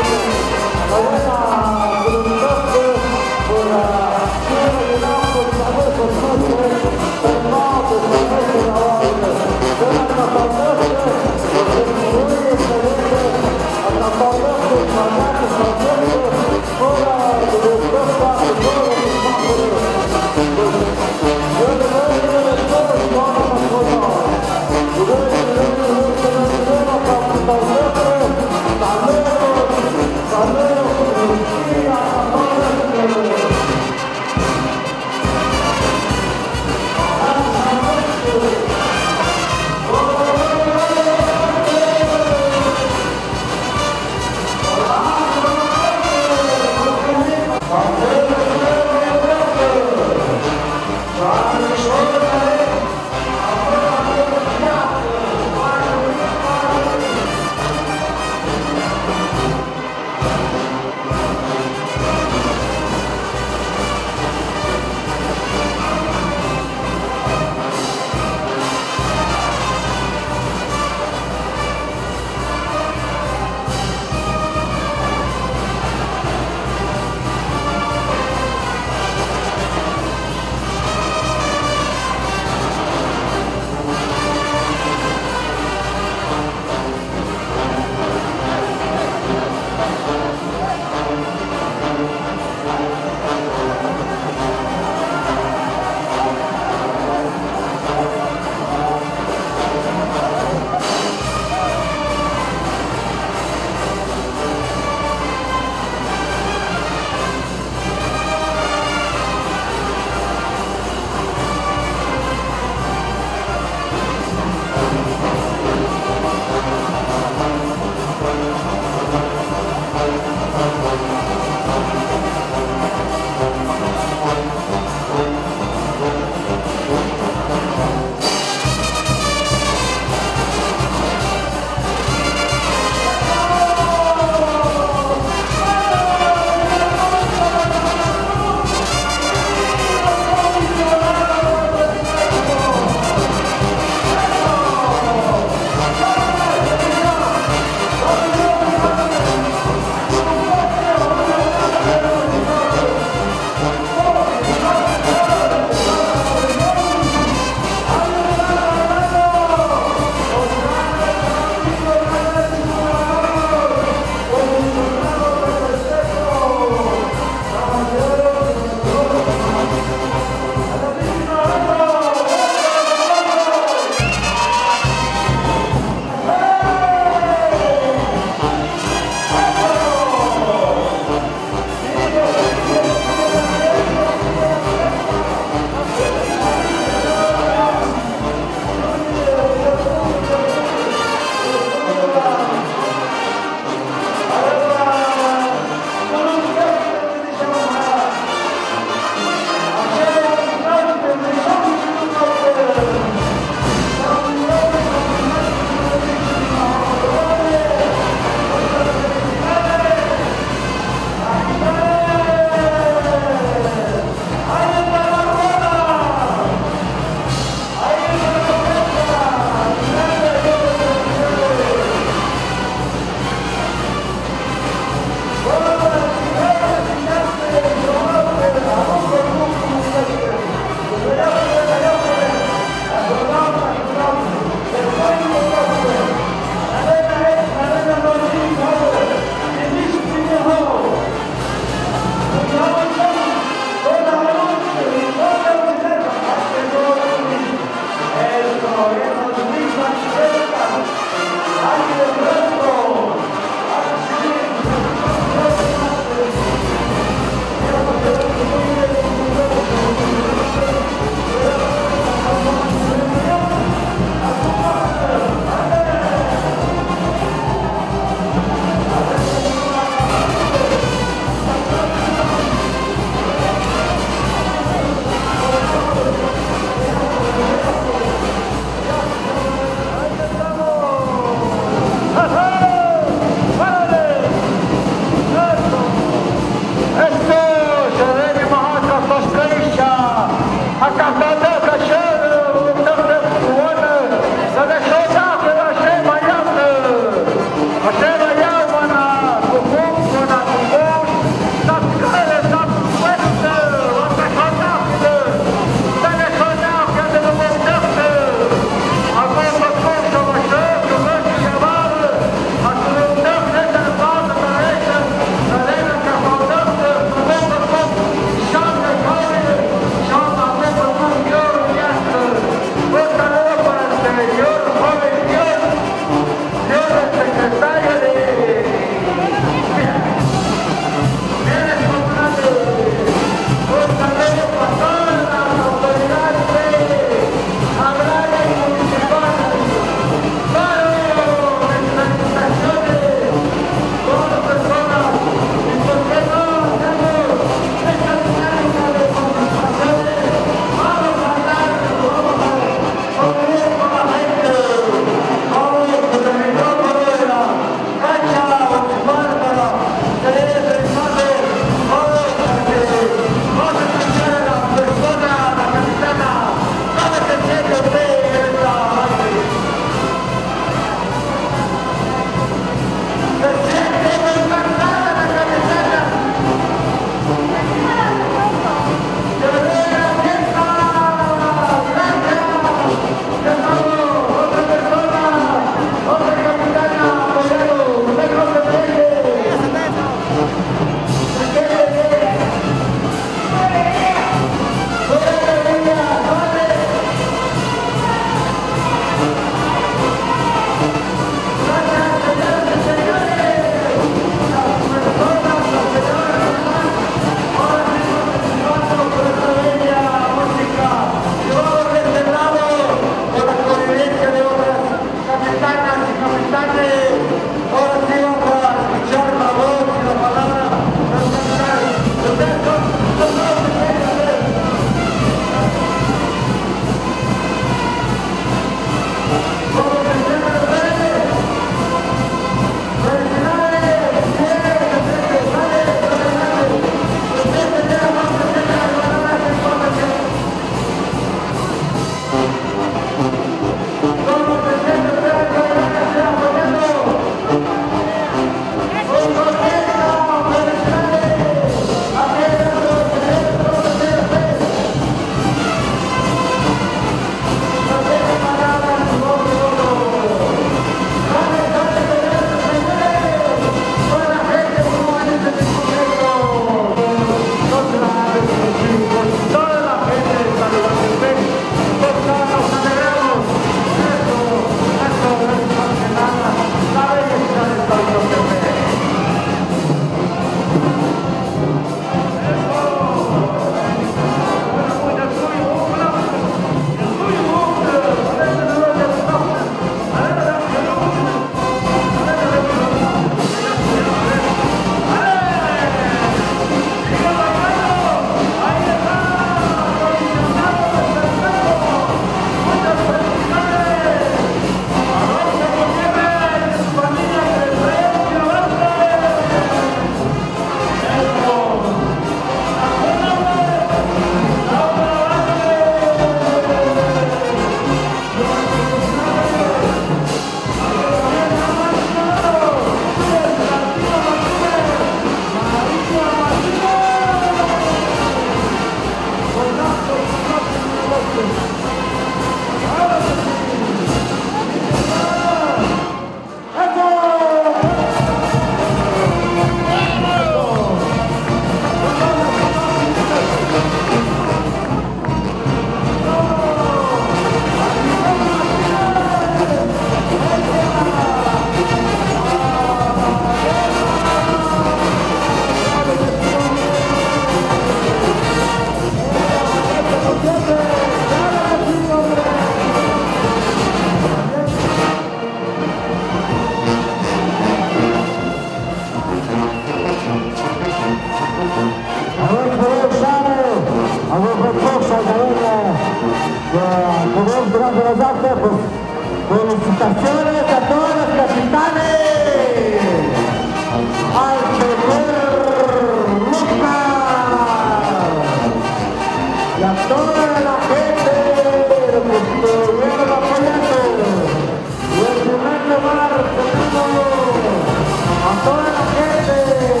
[SPEAKER 6] además de los actos, pues, felicitaciones a todos los capitanes, al señor Lucas y a toda la gente que estuvieron apoyando. Y en primer lugar tenemos a toda la gente,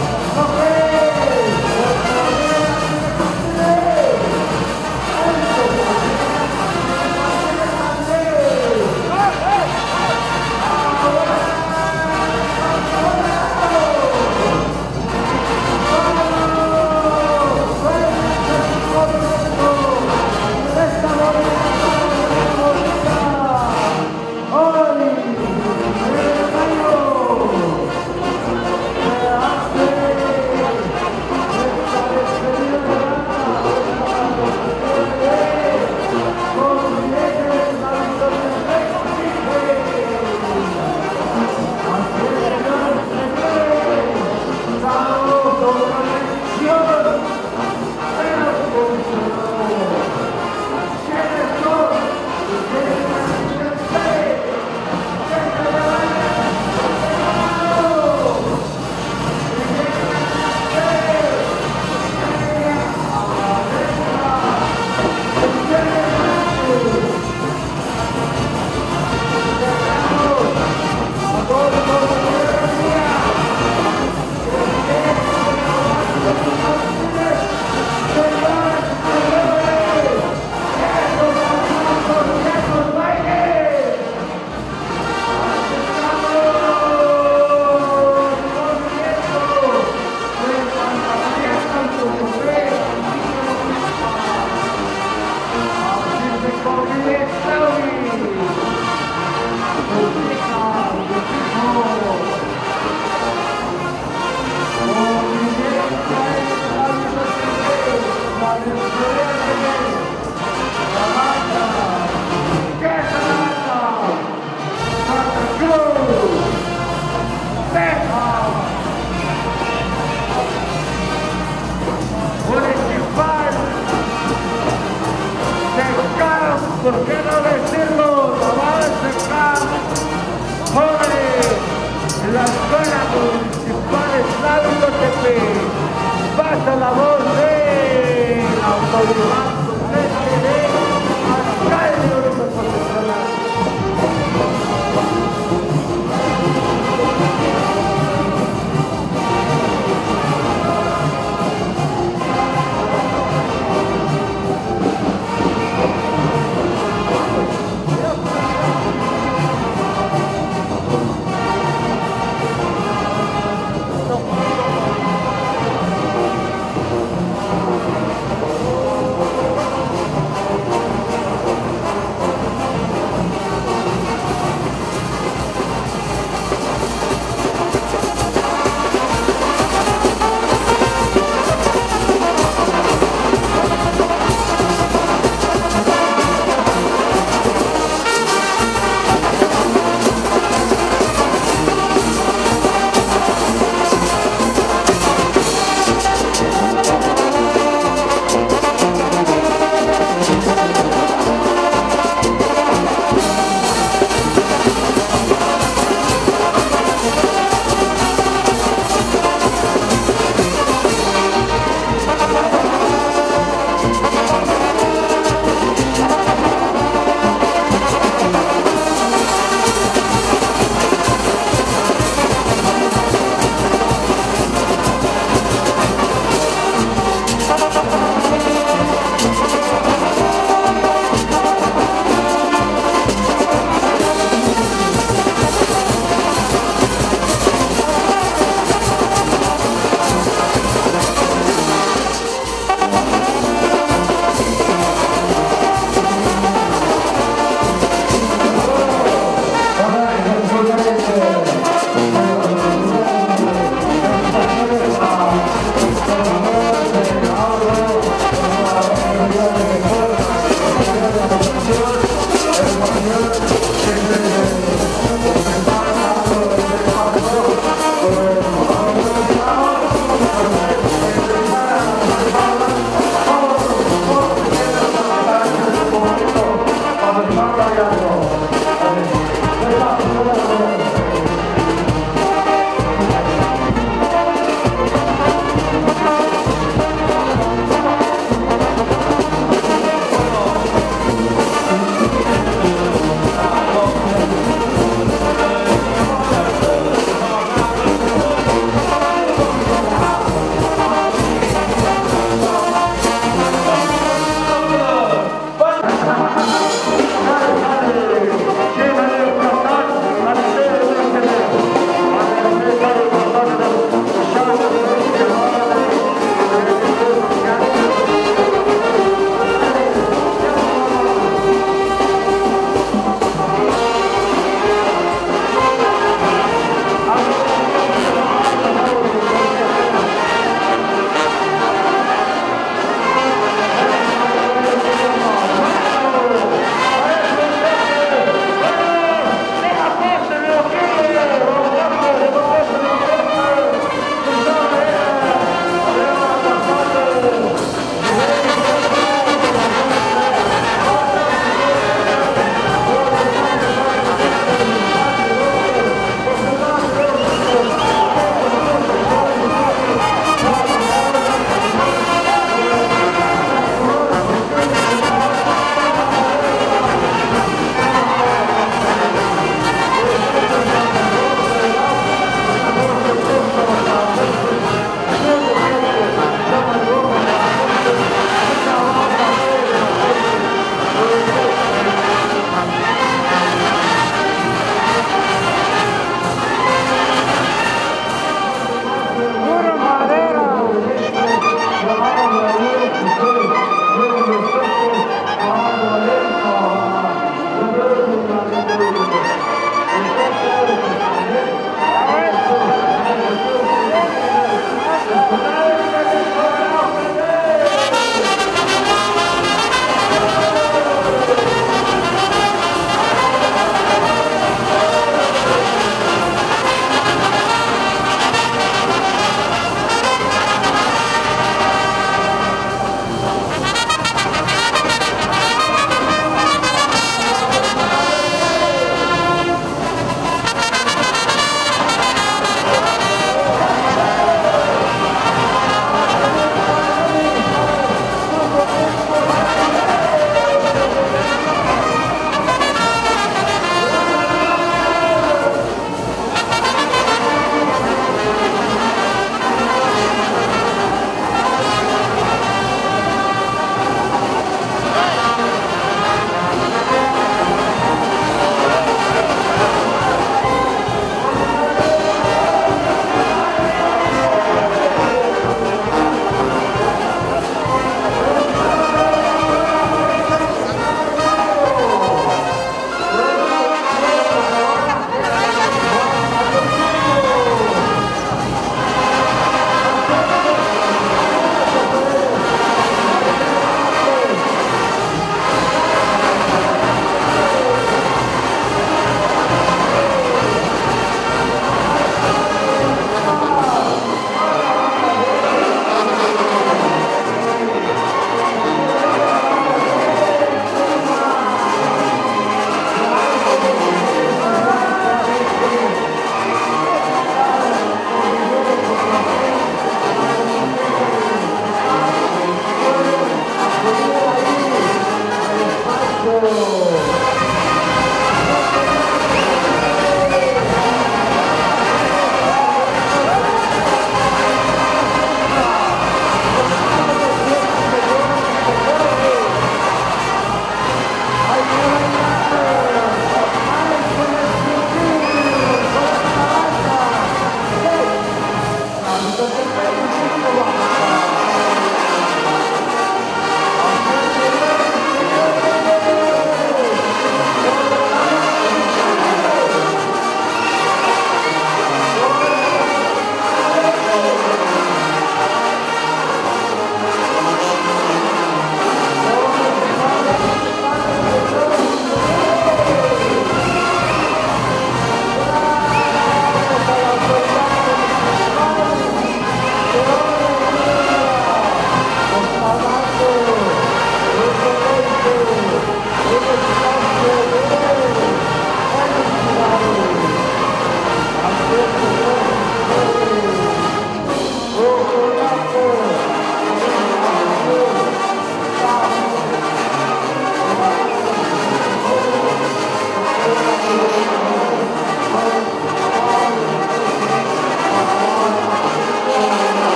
[SPEAKER 3] ¿por qué no decirlo? Chavales de camp, jóvenes, en la escuela municipal Eslavio Tepe, pasa la voz de la autoridad